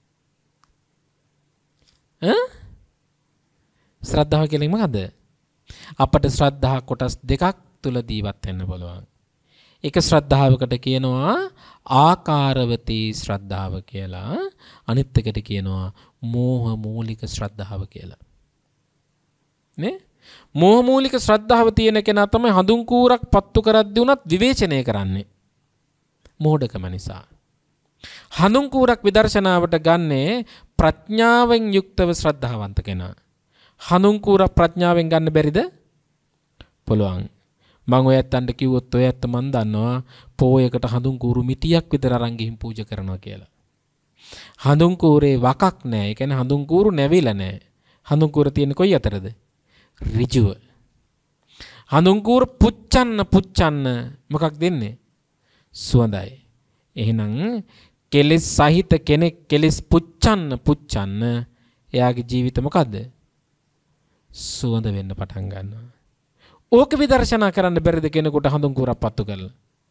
ඈ? ශ්‍රද්ධාව කියන්නේ මොකද්ද? අපට ශ්‍රද්ධා කොටස් දෙකක් තුල දීවත් වෙන්න පුළුවන්. එක ශ්‍රද්ධාවකට කියනවා ආකාරවතී ශ්‍රද්ධාව කියලා. අනිත් එකට කියනවා මෝහ මූලික ශ්‍රද්ධාව කියලා. නේ? මෝහ මූලික ශ්‍රද්ධාව තියෙන කෙනා තමයි හඳුන් කූරක් පත්තු කරද්දී උනත් විවේචනය කරන්නේ. මෝඩකම නිසා. හඳුන් කූරක් විදර්ශනාවට ගන්නේ ප්‍රඥාවෙන් යුක්තව ශ්‍රද්ධාවන්ත කෙනා. හඳුන් කූරක් ප්‍රඥාවෙන් ගන්න බැරිද? පුළුවන්. මම ඔයත්තන්ට කිව්වොත් ඔයත්ත මන් දන්නවා පෝයකට හඳුන් කූරු මිටියක් විතර අරන් ගිහින් පූජා කරනවා කියලා. හඳුන් කූරේ වකක් නැහැ. ඒ කියන්නේ හඳුන් කූරු නැවිලා නැහැ. හඳුන් කූර තියෙන්නේ කොයි අතරද? ඍජුව. හඳුන් කූර පුච්චන්න පුච්චන්න මොකක් දෙන්නේ? සුවඳයි. එහෙනම් කෙලෙස් සහිත කෙනෙක් කෙලෙස් පුච්චන්න පුච්චන්න එයාගේ ජීවිත මොකද්ද? සුවඳ වෙන්න පටන් ගන්නවා. ඕක විදර්ශනා කරන්න බැරිද කෙනෙකුට හඳුන් කූරක් පත්තු කරලා?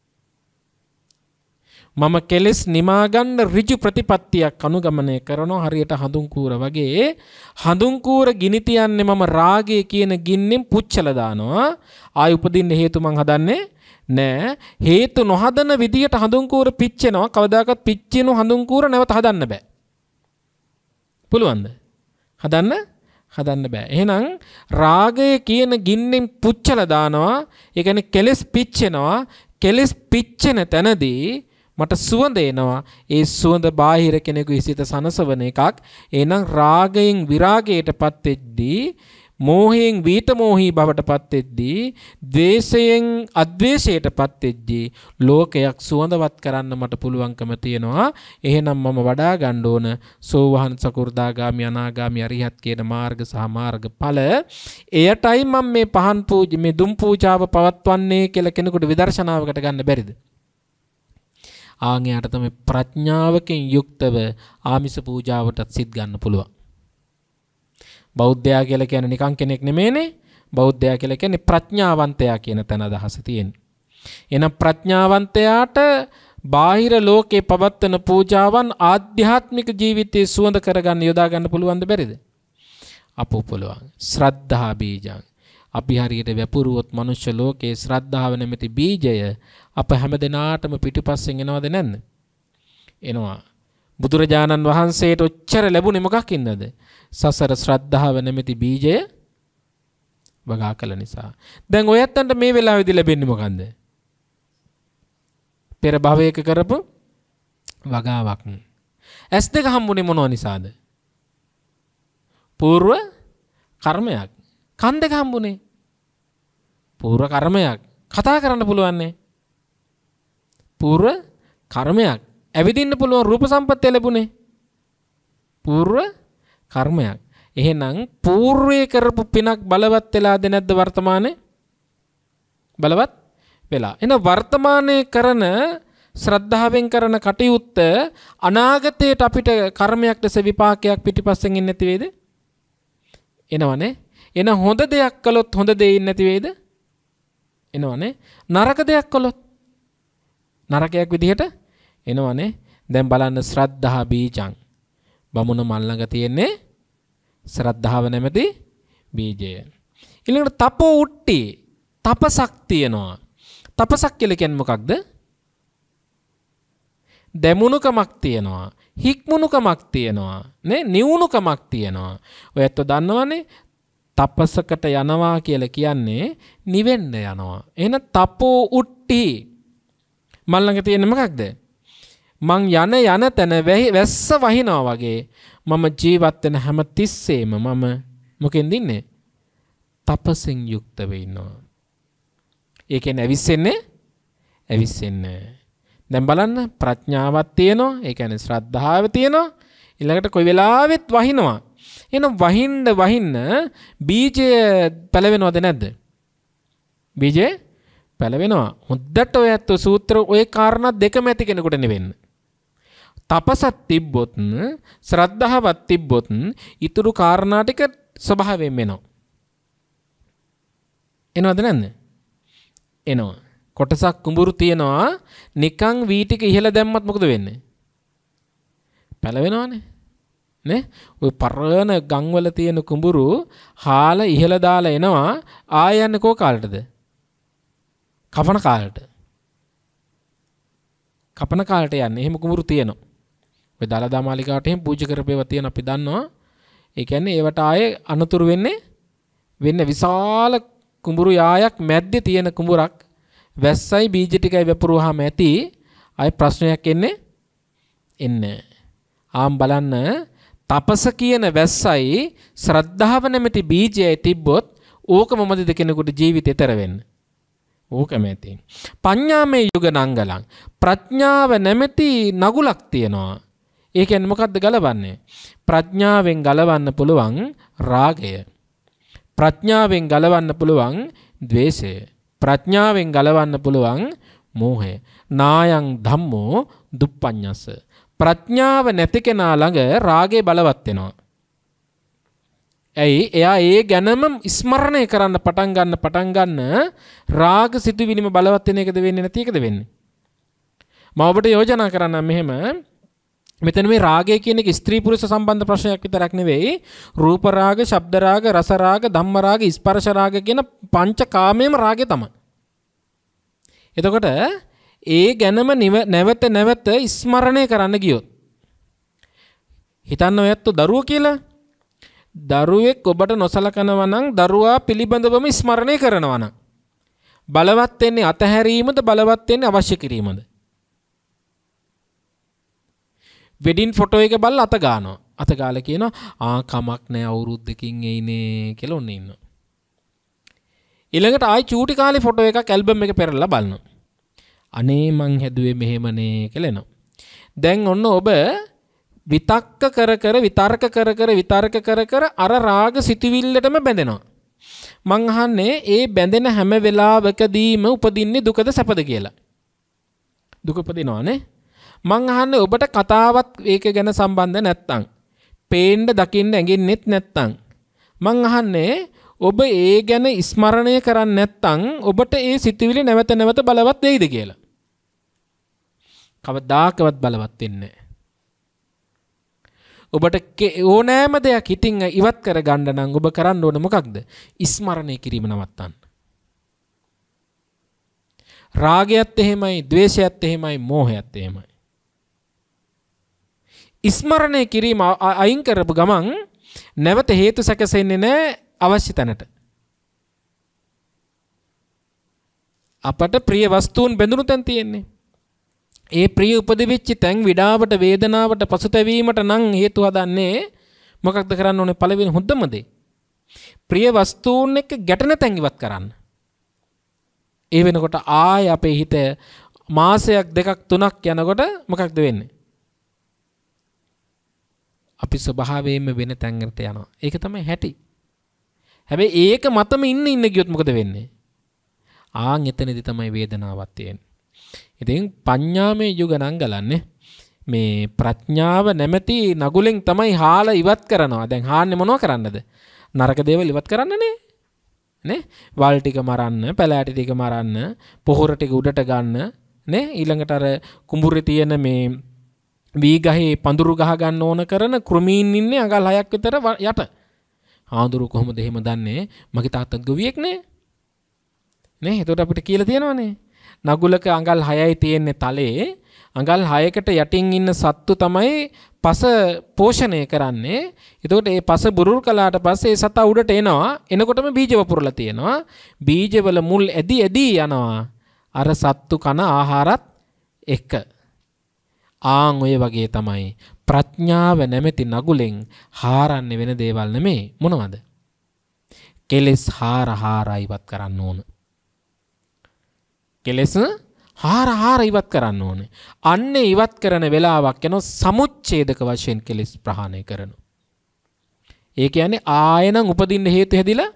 මම කෙලෙස් නිමා ගන්න ඍජු ප්‍රතිපත්තියක් අනුගමනය කරනවා හරියට හඳුන් කූර වගේ. හඳුන් කූර ගිනි තියන්නේ මම රාගය කියන ගින්නෙන් පුච්චලා දානවා. ආයි උපදින්න හේතු මං හදන්නේ නෑ. හේතු නොහදන විදියට හඳුන් කූර පිච්චෙනවා. කවදාකවත් පිච්චෙනු හඳුන් කූර නැවත හදන්න බෑ. පුළුවන්ද? හදන්න හදන්න බෑ. එහෙනම් රාගය කියන ගින්නෙන් පුච්චලා දානවා. ඒ කියන්නේ කෙලෙස් පිච්චෙනවා. කෙලෙස් පිච්චෙන තැනදී මට සුවඳ එනවා. ඒ සුවඳ බාහිර කෙනෙකුගේ සිත සනසවන එකක්. එහෙනම් රාගයෙන් විරාගයටපත් වෙද්දී මෝහයෙන් වීත මෝහී බවට පත් වෙද්දී, ද්වේෂයෙන් අද්වේෂයටපත් වෙද්දී ලෝකයක් සුවඳවත් කරන්න මට පුළුවන්කම තියෙනවා. එහෙනම් මම වඩා ගන්න ඕන සෝවාන් සකෘදාගාමි අනාගාමි අරිහත් කියන මාර්ග සහ මාර්ගඵල. එයටයි මම මේ පහන් පූජ මේ දුම් පූජාව පවත්වන්නේ කියලා කෙනෙකුට විදර්ශනාවකට ගන්න බැරිද? ආන්‍යයට තමයි ප්‍රඥාවකින් යුක්තව ආමිස පූජාවටත් සිත් ගන්න පුළුවන්. බෞද්ධයා කියලා කියන්නේ නිකන් කෙනෙක් නෙමෙයිනේ. බෞද්ධයා කියලා කියන්නේ ප්‍රඥාවන්තයා කියන තැන අදහස තියෙන්නේ. එහෙනම් ප්‍රඥාවන්තයාට බාහිර ලෝකේ පවත්වන පූජාවන් ආධ්‍යාත්මික ජීවිතයේ සුවඳ කරගන්න යොදා ගන්න පුළුවන්ද බැරිද? අපෝ පුළුවන්. ශ්‍රද්ධා බීජං. අපි හරියට වැපුරුවොත් මනුෂ්‍ය ලෝකයේ ශ්‍රද්ධාව නැමැති බීජය අප හැමදෙනාටම පිටුපස්සෙන් එනවද නැද්ද? එනවා. බුදුරජාණන් වහන්සේට ඔච්චර ලැබුණේ මොකක්ින්දද? සසර ශ්‍රද්ධාව නැමැති බීජය වගා කළ නිසා. දැන් ඔයත්තන්ට මේ වෙලාවේදී ලැබෙන්නේ මොකන්ද? පෙර භවයක කරපු වගාවක්. ඇස් දෙක හම්බුනේ මොනව නිසාද? పూర్ව කර්මයක්. කන් දෙක හම්බුනේ పూర్ව කර්මයක්. කතා කරන්න පුළුවන්නේ పూర్ව කර්මයක්. ඇවිදින්න පුළුවන් රූප සම්පත්තිය ලැබුණේ పూర్ව කර්මයක්. එහෙනම් పూర్වයේ කරපු පිනක් බලවත් වෙලාද නැද්ද වර්තමානයේ? බලවත් වෙලා. එහෙනම් වර්තමානයේ කරන ශ්‍රද්ධාවෙන් කරන කටයුත්ත අනාගතයට අපිට කර්මයක් ලෙස විපාකයක් පිටිපස්සෙන් ඉන්නේ නැති වේද? එනවනේ. එන හොඳ දෙයක් කළොත් හොඳ දෙයක් ඉන්නේ නැති වේද? එනවනේ. නරක දෙයක් කළොත් නරකයක් විදිහට එනවනේ. දැන් බලන්න ශ්‍රද්ධා බීජං. බමුණ මල් ළඟ තියෙන්නේ ශ්‍රද්ධාව නැමැති බීජය. ඊළඟට තපෝ උට්ටි තපසක් තියෙනවා. තපසක් කියලා කියන්නේ මොකක්ද? දැමුණුකමක් තියෙනවා. හික්මුණුකමක් තියෙනවා. නේ නිවුණුකමක් තියෙනවා. ඔයත් දන්නවනේ තපසකට යනවා කියලා කියන්නේ නිවෙන්න යනවා. එහෙනම් තපෝ උට්ටි මල් ළඟ තියෙන්නේ මොකක්ද? මං යන යන තැන වැස්ස වහිනවා වගේ මම ජීවත් වෙන හැම තිස්සෙම මම මොකෙන්ද ඉන්නේ? තපසෙන් යුක්තව ඉන්නවා. ඒ කියන්නේ ඇවිස්සෙන්නේ ඇවිස්සෙන්නේ. දැන් බලන්න ප්‍රඥාවක් තියෙනවා. ඒ කියන්නේ ශ්‍රද්ධාව තියෙනවා. ඊළඟට කොයි වෙලාවෙත් වහිනවා. එහෙනම් වහින්න වහින්න බීජය පැලවෙනවද නැද්ද? බීජය පැලවෙනවා. හොද්දට ඔය ඇත්ත සූත්‍ර ඔය කාරණා දෙකම ඇති කෙනෙකුට නෙවෙන්න. තපසක් තිබ්බොත් ශ්‍රද්ධාවක් තිබ්බොත් ඊතුරු කාරණා ටික ස්වභාවයෙන් වෙනවා. එනවද නැද්ද? එනවා. කොටසක් කුඹුරු තියනවා. නිකන් වී ටික ඉහළ දැම්මත් මොකද වෙන්නේ? පැලවෙනවනේ. නේ? ඔය පරණ ගම්වල තියෙන කුඹුරු හාල ඉහළ දාලා එනවා. ආය යන්නේ කෝ කාලටද? කපන කාලට. කපන කාලට යන්නේ. එහෙම කුඹුරු තියෙනවා. ඔය දලදා මාලිකාවට එහෙම පූජා කරපේවා තියෙන අපි දන්නවා. ඒ කියන්නේ ඒවට ආයේ අනුතුරු වෙන්නේ වෙන්නේ විශාල කුඹුරු යායක් මැද්දේ තියෙන කුඹුරක් වැස්සයි බීජ ටිකයි වැපුරුවාම ඇති ආයේ ප්‍රශ්නයක් එන්නේ එන්නේ. ආම් බලන්න තපස කියන වැස්සයි ශ්‍රද්ධාව නැමැති බීජයයි තිබ්බොත් ඕකම මොකද කෙනෙකුට ජීවිතේතර වෙන්නේ? ඕකම ඇති. පඤ්ඤාමේ යුග නංගලං ප්‍රඥාව නැමැති නගුලක් තියෙනවා. ඒ කියන්නේ මොකද්ද ගලවන්නේ? ප්‍රඥාවෙන් ගලවන්න පුළුවන් රාගය. ප්‍රඥාවෙන් ගලවන්න පුළුවන් ද්වේෂය. ප්‍රඥාවෙන් ගලවන්න පුළුවන් මෝහය. නායං ධම්මෝ දුප්පඤ්ඤස්ස. ප්‍රඥාව නැති කෙනා ළඟ රාගය බලවත් වෙනවා. ඇයි? එයා ඒ ගැනම ස්මරණය කරන්න පටන් ගන්න පටන් ගන්න රාග සිතුවිලිම බලවත් වෙන එකද වෙන්නේ නැති එකද වෙන්නේ? මම ඔබට යෝජනා කරන්නම් මෙහෙම. මෙතන මේ රාගය කියන එක ස්ත්‍රී පුරුෂ සම්බන්ධ ප්‍රශ්නයක් විතරක් නෙවෙයි. රූප රාග, ශබ්ද රාග, රස රාග, ධම්ම රාග, ස්පර්ශ රාග කියන පංච කාමයේම රාගය තමයි. එතකොට ඒ ගැනම නැවත නැවත ස්මරණය කරන්න ගියොත් හිතන්න ඔයත් දරුවෝ කියලා දරුවෙක් ඔබට නොසලකනවා නම් දරුවා පිළිබඳවම ස්මරණය කරනවා නම් බලවත් වෙන්නේ අතහැරීමද බලවත් වෙන්නේ අවශ්‍ය කිරීමද? වෙඩින් ෆොටෝ එක බලලා අත ගන්නවා. අත ගාලා කියනවා ආ කමක් නැහැ අවුරුද්දකින් එයිනේ කියලා ඔන්න ඉන්නවා. ඊළඟට ආයි චූටි කාලේ ෆොටෝ එකක් ඇල්බම් එක පෙරලා බලනවා. අනේ මං හැදුවේ මෙහෙමනේ කියලා එනවා. දැන් ඔන්න ඔබ විතක්ක කර කර විතර්ක කර කර විතර්ක කර කර අර රාග සිතුවිල්ලටම බැඳෙනවා. මං අහන්නේ ඒ බැඳෙන හැම වෙලාවකදීම උපදින්නේ දුකද සැපද කියලා. දුක උපදිනවනේ. මං අහන්නේ ඔබට කතාවත් ඒක ගැන සම්බන්ධ නැත්තම්, පේන්න දකින්න ඇඟෙන්නෙත් නැත්තම්, මං අහන්නේ ඔබ ඒ ගැන ස්මරණය කරන්නේ නැත්තම් ඔබට ඒ සිතුවිලි නැවත නැවත බලවත් වෙයිද කියලා. කවදාකවත් බලවත් වෙන්නේ නැහැ. ඔබට ඕනෑම දෙයක් හිතින් ඉවත් කර ගන්න නම් ඔබ කරන්න ඕන මොකක්ද? ස්මරණය කිරීම නවත්තන්න. රාගයත් එහෙමයි, ද්වේෂයත් එහෙමයි, මෝහයත් එහෙමයි. ස්මරණය කිරීම අයින් කරපු ගමන් නැවත හේතු සැකසෙන්නේ නැහැ අවශ්‍ය තැනට. අපට ප්‍රිය වස්තුන් බැඳුණු තැන් තියෙන්නේ. ඒ ප්‍රිය උපදිවිච්ච තැන් විඩාවට, වේදනාවට, පසුතැවීමට නම් හේතු හදන්නේ මොකක්ද කරන්න ඕනේ? පළවෙනි හොඳම දේ ප්‍රිය වස්තුන් එක්ක ගැටෙන තැන් ඉවත් කරන්න. ඒ වෙනකොට ආය අපේ හිත මාසයක් දෙකක් තුනක් යනකොට මොකක්ද වෙන්නේ? අපි ස්වභාවයෙන්ම වෙන තැන්කට යනවා. ඒක තමයි හැටි. හැබැයි ඒක මතම ඉන්න ඉන්න ගියොත් මොකද වෙන්නේ? ආන් එතනදි තමයි වේදනාවක් තියෙන්නේ. ඉතින් පඤ්ඤාමේ යුග නම් ගලන්නේ මේ ප්‍රඥාව නැමැති නගුලෙන් තමයි හාල ඉවත් කරනවා. දැන් හාන්නේ මොනව කරන්නද? නරක දේවල් ඉවත් කරන්නනේ. නේ? වල් ටික මරන්න, පැලෑටි ටික මරන්න, පොහොර ටික උඩට ගන්න, නේ? ඊළඟට අර කුඹුරේ තියෙන මේ වී ගහේ පඳුරු ගහ ගන්න ඕන කරන කෘමීන් ඉන්නේ අඟල් හයක් විතර යට. ආඳුරු කොහොමද එහෙම දන්නේ? මගේ තාත්තත් ගොවියෙක් නේ. නේ? එතකොට අපිට කියලා තියෙනවනේ. නගුලක අඟල් හයයි තියෙන්නේ තලයේ. අඟල් හයකට යටින් ඉන්න සත්තු තමයි පස පෝෂණය කරන්නේ. එතකොට ඒ පස බුරුල් කළාට පස්සේ ඒ සතා උඩට එනවා. එනකොටම බීජ වපුරලා තියෙනවා. බීජවල මුල් ඇදි ඇදි යනවා. අර සත්තු කන ආහාරත් එක්ක. ආන් ඔය වගේ තමයි ප්‍රඥාව නැමැති නගුලෙන් හාරන්නේ වෙන දේවල් නෙමෙයි. මොනවද? කෙලෙස් හාර හාර ඉවත් කරන්න ඕන. කෙලෙස් හාර හාර ඉවත් කරන්න ඕනේ. අන්න ඉවත් කරන වෙලාවක් යනවා සමුච්ඡේදක වශයෙන් කෙලෙස් ප්‍රහාණය කරනවා. ඒ කියන්නේ ආයෙනම් උපදින්න හේතු හැදිලා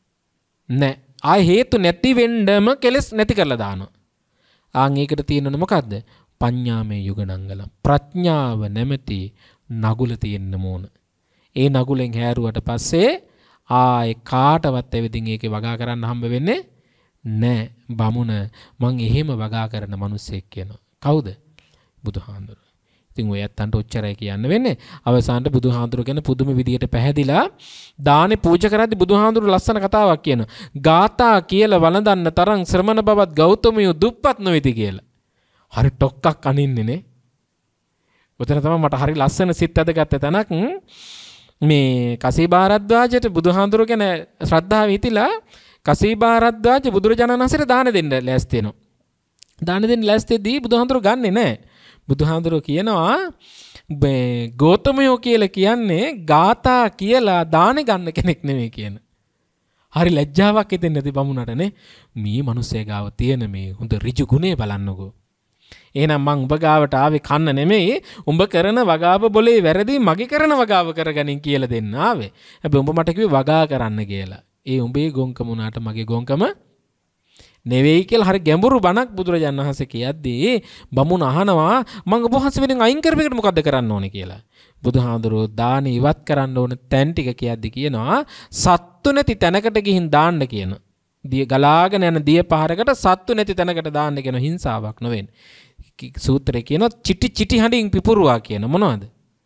නැහැ. ආයෙ හේතු නැති වෙන්නම කෙලෙස් නැති කරලා දානවා. ආන් ඒකට තියෙනවනේ මොකද්ද? පඤ්ඤාමේ යුගනංගල. ප්‍රඥාව නැමැති නගුල තියෙන්න ඕන. ඒ නගුලෙන් හැරුවට පස්සේ ආයෙ කාටවත් එවිදින් ඒකේ වගා කරන්න හම්බ වෙන්නේ නෑ. බමුණ මං එහෙම වගා කරන මිනිස්සෙක් කියනවා. කවුද? බුදුහාඳුර. ඉතින් ඔය ඇත්තන්ට ඔච්චරයි කියන්න වෙන්නේ. අවසානට බුදුහාඳුර ගැන පුදුම විදියට පැහැදිලා දානේ පූජා කරද්දී බුදුහාඳුර ලස්සන කතාවක් කියනවා. ගාථා කියලා වළඳන්න තරම් ශ්‍රමණ බවත් ගෞතමියෝ දුප්පත් නොවේති කියලා. හරි ටොක්ක්ක් අනින්නේ නේ. උතන තමයි මට හරි ලස්සන සිත් ඇදගත්ත තැනක් මේ කසීභාරද්වාජට බුදුහාඳුර ගැන ශ්‍රද්ධාව හිතිලා කසීභාරද්වාජ බුදුරජාණන් වහන්සේට දාන දෙන්න ලෑස්ති වෙනවා. දාන දෙන්න ලෑස්තිදී බුදුහාඳුර ගන්නෙ නැහැ. බුදුහාඳුර කියනවා මේ ගෞතමයෝ කියලා කියන්නේ ගාථා කියලා දාන ගන්න කෙනෙක් නෙමෙයි කියන. හරි ලැජ්ජාවක් හිතෙන්නේ නැති බමුණට නේ. මේ මිනිස්සේ ගාව තියෙන මේ හොඳ ඍජු ගුණේ බලන්නකෝ. එහෙනම් මං උඹ ගාවට ආවේ කන්න නෙමෙයි, උඹ කරන වගාව බොලේ වැරදි මගේ කරන වගාව කරගනින් කියලා දෙන්න ආවේ. හැබැයි උඹ මට කිව්වේ වගා කරන්න කියලා. ඒ උඹේ ගොංකම උනාට මගේ ගොංකම නෙවෙයි කියලා හරි ගැඹුරු බණක් බුදුරජාණන් වහන්සේ කියද්දී බමුණ අහනවා මං ඔබ වහන්සේ වෙනින් අයින් කරපෙකට මොකද්ද කරන්න ඕනේ කියලා. බුදුහාඳුරෝ දාන ඉවත් කරන්න ඕන තැන් ටික කියද්දී කියනවා සත්තු නැති තැනකට ගිහින් දාන්න කියන. දිය ගලාගෙන යන දිය පහරකට සත්තු නැති තැනකට දාන්න කියන හිංසාවක් නොවෙන්නේ. සූත්‍රයේ කියනවා චිටි චිටි හඬින් පිපුරුවා කියන මොනවද?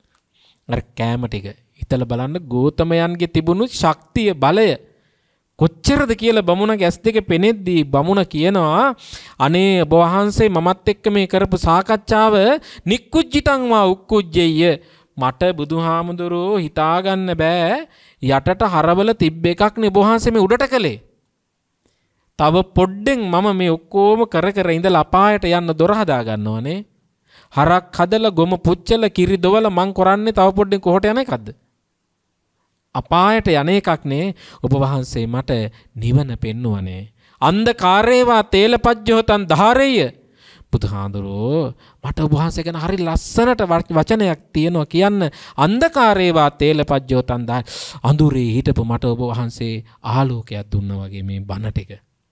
අර කෑම ටික. හිතලා බලන්න ගෞතමයන්ගේ තිබුණු ශක්තිය බලය කොච්චරද කියලා බමුණගේ ඇස් දෙක පෙනෙද්දී බමුණ කියනවා අනේ ඔබ වහන්සේ මමත් එක්ක මේ කරපු සාකච්ඡාව නික්කුජ්ජිතං වා උක්කුජ්ජෙය්‍ය මට බුදුහාමුදුරෝ හිතාගන්න බෑ යටට හරවල තිබ්බ එකක් නේ ඔබ වහන්සේ මේ උඩට කළේ. තව පොඩ්ඩෙන් මම මේ ඔක්කොම කර කර ඉඳලා අපායට යන්න දොර හදා ගන්නවනේ. හරක් හදලා ගොම පුච්චලා කිරි දොවලා මං කරන්නේ තව පොඩ්ඩෙන් කොහොට යන එකක්ද? අපායට යන එකක් නේ. ඔබ වහන්සේ මට නිවන පෙන්නුවනේ. අන්ධකාරේවා තේලපජ්ජෝතං ධාරේය. බුදුහාඳුරෝ මට ඔබ වහන්සේ ගැන හරි ලස්සනට වචනයක් තියෙනවා කියන්න. අන්ධකාරේවා තේලපජ්ජෝතං ධාරේ. අඳුරේ හිටපු මට ඔබ වහන්සේ ආලෝකයක් දුන්නා වගේ මේ බණ ටික.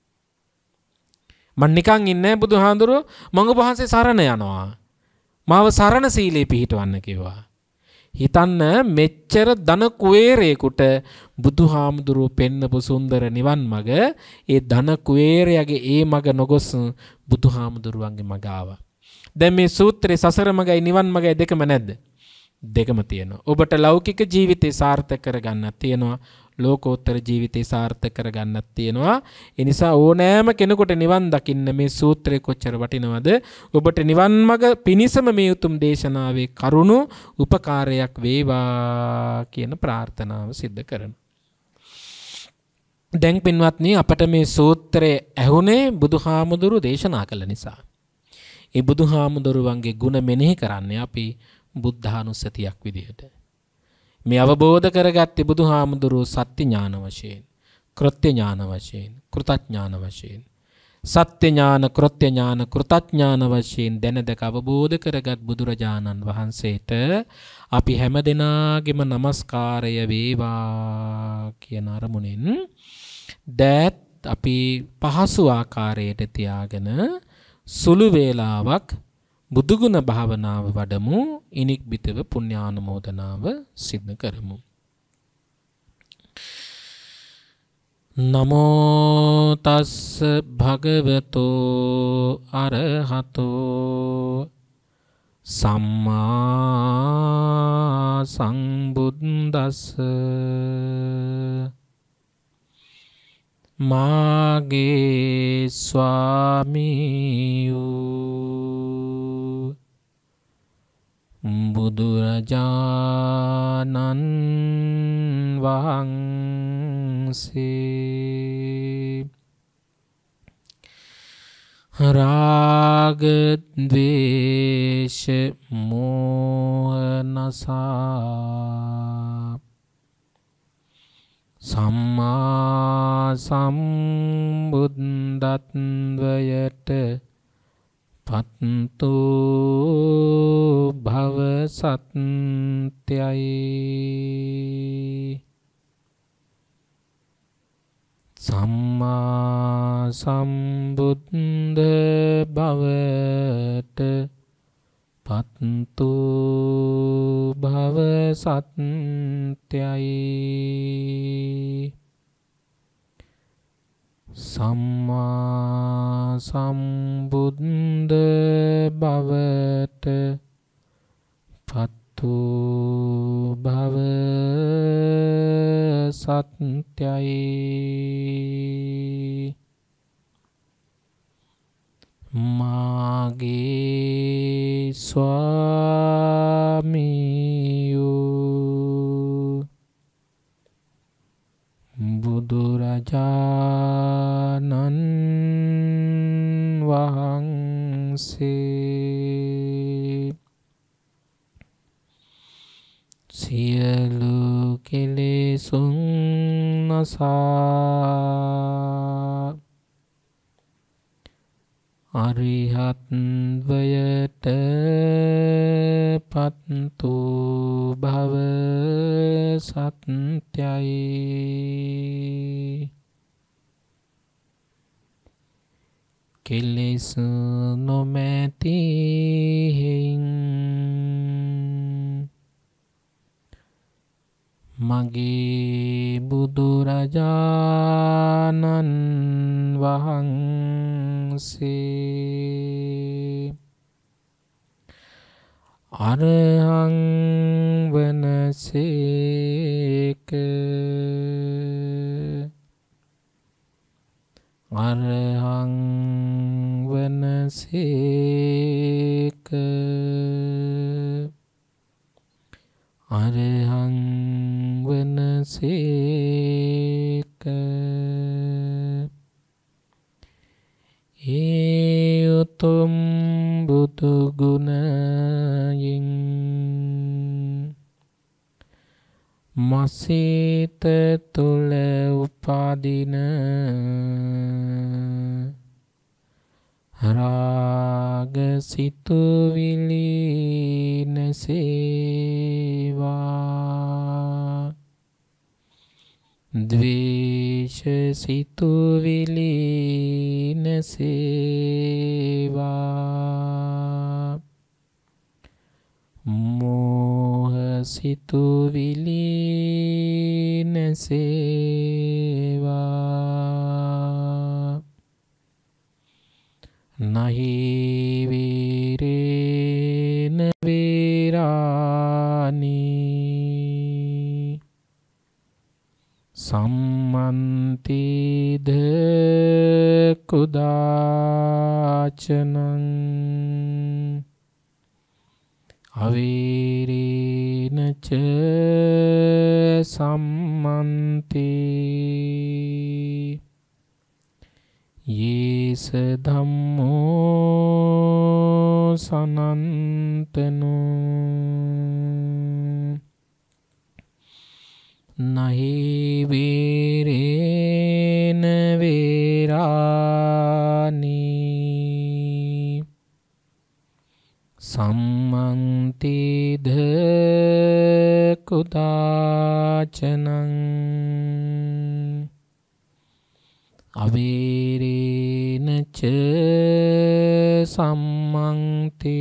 මං නිකන් ඉන්නේ බුදුහාඳුරෝ මං ඔබ වහන්සේ සරණ යනවා. මාව සරණ සීලේ පිහිටවන්න කිව්වා. හිතන්න මෙච්චර ධන කුවේරයෙකුට බුදුහාමුදුරුව පෙන්නපු සුන්දර නිවන් මඟ ඒ ධන කුවේරයාගේ ඒ මඟ නොගොස් බුදුහාමුදුරුවන්ගේ මඟ ආවා. දැන් මේ සූත්‍රයේ සසර මඟයි නිවන් මඟයි දෙකම නැද්ද? දෙකම තියෙනවා. ඔබට ලෞකික ජීවිතේ සාර්ථක කරගන්නත් තියෙනවා. ලෝකෝත්තර ජීවිතේ සාර්ථක කරගන්නත් තියෙනවා. ඒ නිසා ඕනෑම කෙනෙකුට නිවන් දකින්න මේ සූත්‍රය කොච්චර වටිනවද? ඔබට නිවන් මඟ පිණිසම මේ උතුම් දේශනාවේ කරුණු උපකාරයක් වේවා කියන ප්‍රාර්ථනාව සිද්ධ කරනවා. දැන් පින්වත්නි අපට මේ සූත්‍රය ඇහුනේ බුදුහාමුදුරු දේශනා කළ නිසා. ඒ බුදුහාමුදුරුවන්ගේ ගුණ මෙනෙහි කරන්නේ අපි බුද්ධානුස්සතියක් විදිහට. මේ අවබෝධ කරගත්තේ බුදුහාමුදුරුවෝ සත්‍ය ඥාන වශයෙන්, කෘත්‍ය ඥාන වශයෙන්, කෘතඥාන වශයෙන්. සත්‍ය ඥාන, කෘත්‍ය ඥාන, කෘතඥාන වශයෙන් දැනදක අවබෝධ කරගත් බුදුරජාණන් වහන්සේට අපි හැම දෙනාගේම নমස්කාරය වේවා කියන අරමුණෙන් දෑත් අපි පහසු ආකාරයට තියාගෙන සුළු වේලාවක් බුදුගුණ භාවනාව වඩමු. ඉනික්බිතව පුණ්‍යානුමෝදනාව සිද්ධ කරමු. නමෝ තස්ස භගවතෝ අරහතෝ සම්මා සම්බුද්දස්ස මාගේ ස්වාමීයෝ බුදුරජාණන් වහන්සේ රාග ද්වේෂ මෝහ නසා සම්මා සම්බුද්දත්වයට පත්තු භව සත්‍යයි. සම්මා සම්බුද්ධ භවට පත්තු භව සත්‍යයි. සම්මා සම්බුද්ධ භවට පත්තු භව සත්‍යයි. මාගේ ස්වාමීයෝ බුදුරජාණන් වහන්සේ සියලු කෙලෙසුන් නසා අරිහත් වයට පත්තු භව සත්‍යයි. කෙලෙස් නොමැති හේයින් මගේ බුදුරජාණන් වහන්සේ අරහං වනසේක. අරහං වනසේක. අරහං වනසේක. ඒ උතුම් බුදු ගුණයෙන් මසිත තුල උපදින රාග සිතුවිලි නැසේවා ද්වේෂ සිතුවිලි නැසේවා මෝහ සිතුවිලි නැසේවා නහි වීරේන වේරානි සම්මන්තිද කුදාචනං අවීරේනච සම්මන්ති යේස ධම්මෝ සනන්තනෝ නහි වීරේන වේරානි සම්මන්තිද කුදාචනං අවීරේනච සම්මන්ති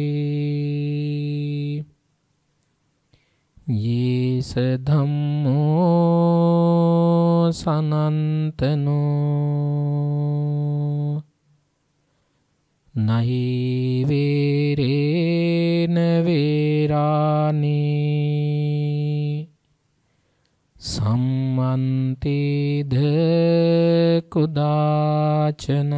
යේස ධම්මෝ සනන්තනෝ නහි වේරේන වේරානි සම්මන්තිද කුදාචනං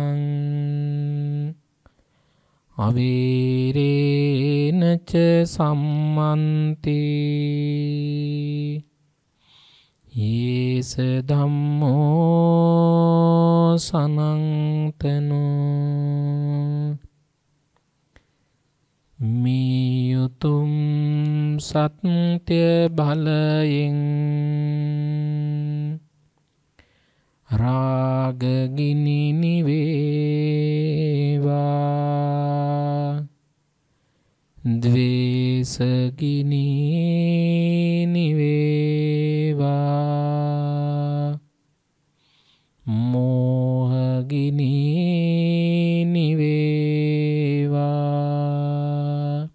අවීරේනච සම්මන්ති යේස ධම්මෝ සනන්තනෝ මියුතුම් සත්‍ය බලයෙන් රාගගිනි නිවේවා ද්වේෂගිනි නිවේවා මෝහගිනි නිවේවා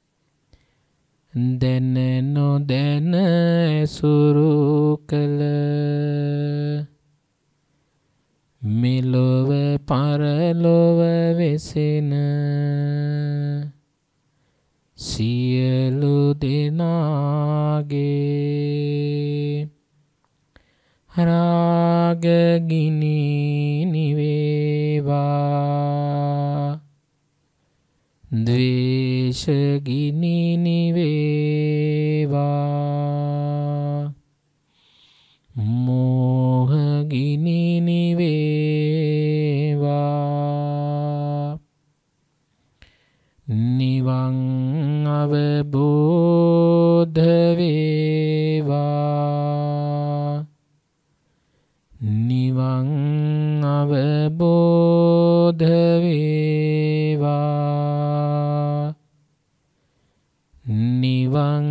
දැන නොදැන සුරු කළ මෙලොව පරලොව වෙසෙන සියලු දෙනාගේ රාගගිනි නිවේවා ද්වේෂගිනි නිවේවා මෝහගිනි නිවේවා නිවන් අවබෝධ වේවා නිවන් අවබෝධ වේවා නිවන්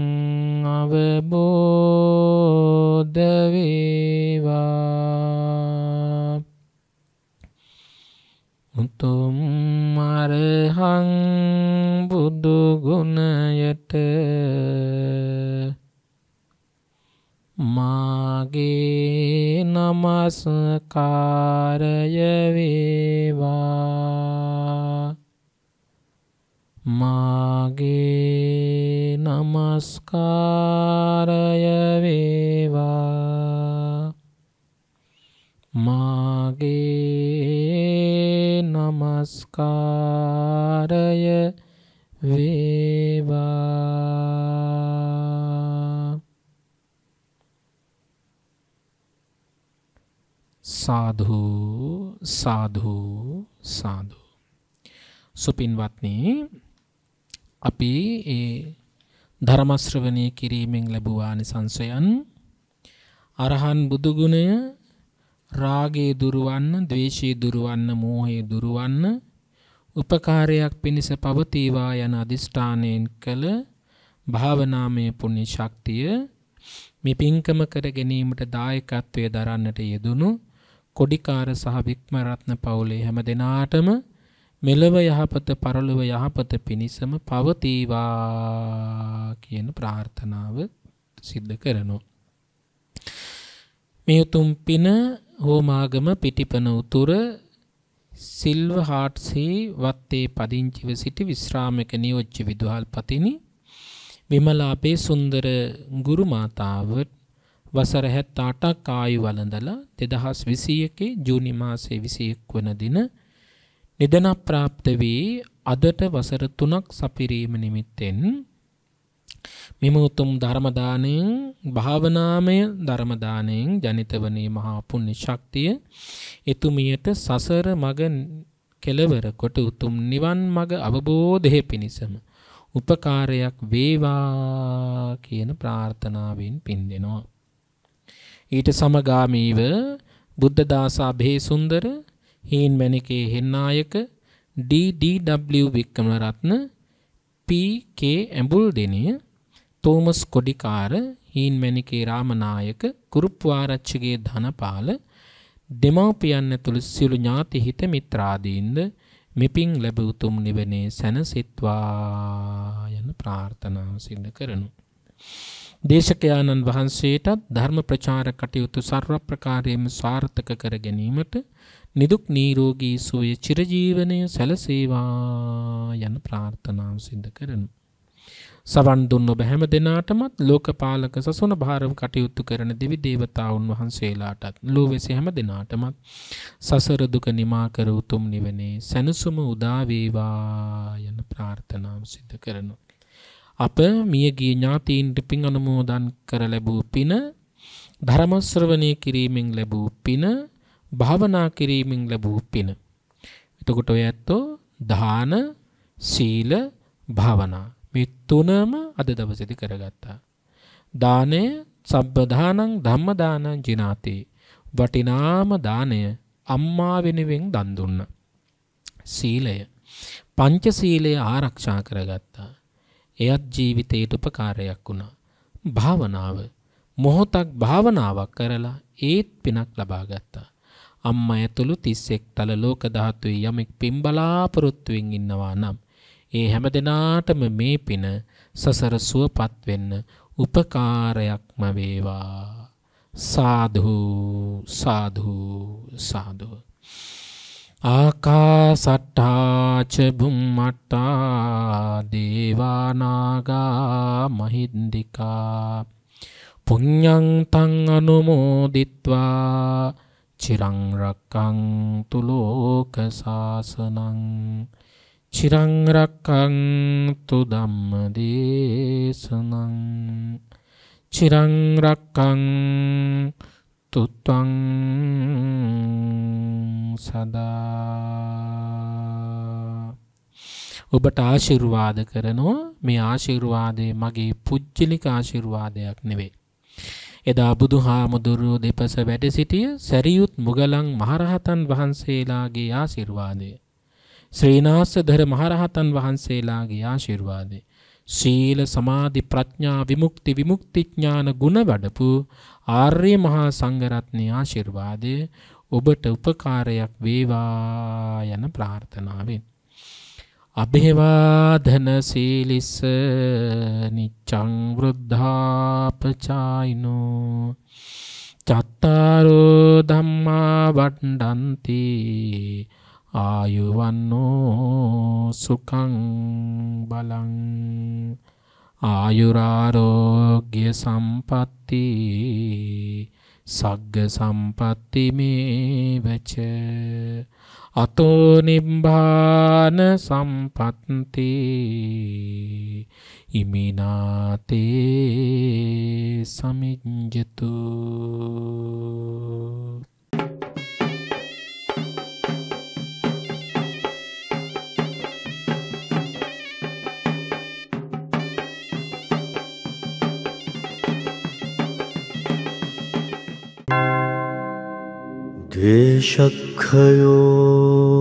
අවබෝධ වේවා උතුම් අරහං බුදු ගුණයට මාගේ නමස්කාරය වේවා මාගේ නමස්කාරය වේවා මාගේ නමස්කාරය වේවා සාධු සාධු සාධු සුපින්වත්නි අපි ඒ ධර්ම ශ්‍රවණය කිරීමෙන් ලැබුව ආනිසංසයන් අරහන් බුදු ගුණය රාගේ දුරවන්න, ද්වේෂයේ දුරවන්න, මෝහයේ දුරවන්න උපකාරයක් පිණිස පවතිවා යන අදිෂ්ඨානයෙන් කළ භාවනාමය පුණ්‍ය ශක්තිය මේ පින්කම කර ගැනීමට දායකත්වයේ දරන්නට යෙදුණු කොඩිකාර සහ වික්මරත්න පවුලේ හැම දෙනාටම මෙලව යහපත පරලොව යහපත පිණිසම පවතිවා කියන ප්‍රාර්ථනාව සිද්ධ කරනවා. මේ උතුම් පින හෝමාගම පිටිපන උතුර සිල්ව හාට්සේ වත්තේ පදිංචිව සිටි විශ්‍රාමික නියෝජ්‍ය විදුහල්පතිනි විමලා අපේ සුන්දර ගුරු මාතාව වසර හැත්තඅටක් ආයු වළඳලා දෙදහස් විසියකේ ජූනි මාසයේ විසිඑක වන දින නිදන ප්‍රාප්ත වී අදට වසර තුනක් සපිරීම නිමිත්තෙන් මෙම උතුම් ධර්ම දාණයෙන් භාවනාමය ධර්ම දාණයෙන් ජනිත වනේ මහා පුණ්‍ය ශක්තිය එතුමියට සසර මග කෙලවර කොට උතුම් නිවන් මග අවබෝධය පිණිසම උපකාරයක් වේවා කියන ප්‍රාර්ථනාවෙන් පින් දෙනවා. ඊට සමගාමීව Buddhadasa Abhesundara Heenmanike Hennayake D D W Wickramaratne P K Ambuldeniya Thomas Kodikara Heenmanike Ramanayake Kuruppu ආරච්චිගේ ධනපාල දෙමව්පියන් ඇතුළු සියලු ඥාති හිත මිත්‍රාදීන්ද මෙපින් ලැබ උතුම් නිවනේ සැනසෙත්වා යන ප්‍රාර්ථනාව සිදු කරනු. දේශකයාණන් වහන්සේටත් ධර්ම ප්‍රචාර කටයුතු සර්ව ප්‍රකාරයෙන්ම සාර්ථක කර ගැනීමට නිදුක් නිරෝගී සුවය චිරජීවනය සැලසේවා යන ප්‍රාර්ථනාව සිදු කරනු. සවන් දුන්න ඔබ හැම දෙනාටමත් ලෝකපාලක සසුන භාරව කටයුතු කරන දෙවි දේවතාවුන් වහන්සේලාටත් ලෝවෙසේ හැම දෙනාටමත් සසර දුක නිමා කර උතුම් නිවනේ සැනසුම උදා වේවා යන ප්‍රාර්ථනාව සිදු කරනු. අප මියගිය ඥාතීන්ට පින් අනුමෝදන් කර ලැබූ පින ධර්ම ශ්‍රවණය කිරීමෙන් ලැබූ පින භාවනා කිරීමෙන් ලැබූ පින. එතකොට ඔය ඇත්තෝ දාන සීල භාවනා මේ තුනම අද දවසේදී කරගත්තා. දානය සබ්බ දානං ධම්ම දානං ජිනාති. වටිනාම දානය අම්මා වෙනුවෙන් දන් දුන්නා. සීලය පංච සීලය ආරක්ෂා කරගත්තා. එයත් ජීවිතයට උපකාරයක් වුණා. භාවනාව මොහොතක් භාවනාවක් කරලා ඒත් පිනක් ලබා ගත්තා. අම්මා ඇතුළු තිස් එක් තල ලෝක ධාතුවේ යමෙක් පින් බලාපොරොත්තුවෙන් ඉන්නවා නම් ඒ හැම දිනාටම මේ පින සසර සුවපත් වෙන්න උපකාරයක්ම වේවා. සාදු සාදු සාදු. ආකාසට්ටා ච බුම්මට්ටා දේවා නාග මහින්దికා පුඤ්ඤං තං අනුමෝදිත්වා චිරං රක්ඛන්තු ලෝක සාසනං චිරං රක්ඛන්තු ධම්ම දේශනං චිරං රක්ඛන්තු ත්වං සදා. ඔබට ආශිර්වාද කරනවා. මේ ආශිර්වාදය මගේ පුජ්‍යලික ආශිර්වාදයක් නෙවෙයි. එදා බුදුහාමුදුරුවෝ දෙපස වැඩ සිටිය සරියුත් මුගලන් මහරහතන් වහන්සේලාගේ ආශිර්වාදය, ශ්‍රීනාසධර මහරහතන් වහන්සේලාගේ ආශිර්වාදය, ශීල සමාධි ප්‍රඥා විමුක්ති විමුක්ති ඥාන ගුණ වඩපු ආර්ය මහා සංඝරත්නයේ ආශිර්වාදය ඔබට උපකාරයක් වේවා යන ප්‍රාර්ථනාවෙන් අභිවාදන සීලිස නිච්ඡං වෘද්ධාපචායිනෝ චත්තාරෝ ධම්මා වඩ්ඩන්ති ආයුවන්නෝ සුඛං බලං ආයුරාරෝග්‍ය සම්පatti සග්ග සම්පatti මේවච අතෝ නිබ්බාන සම්පatti ඉමිනාතේ සමිඤ්ජතු. ද්වේෂක්ඛයෝ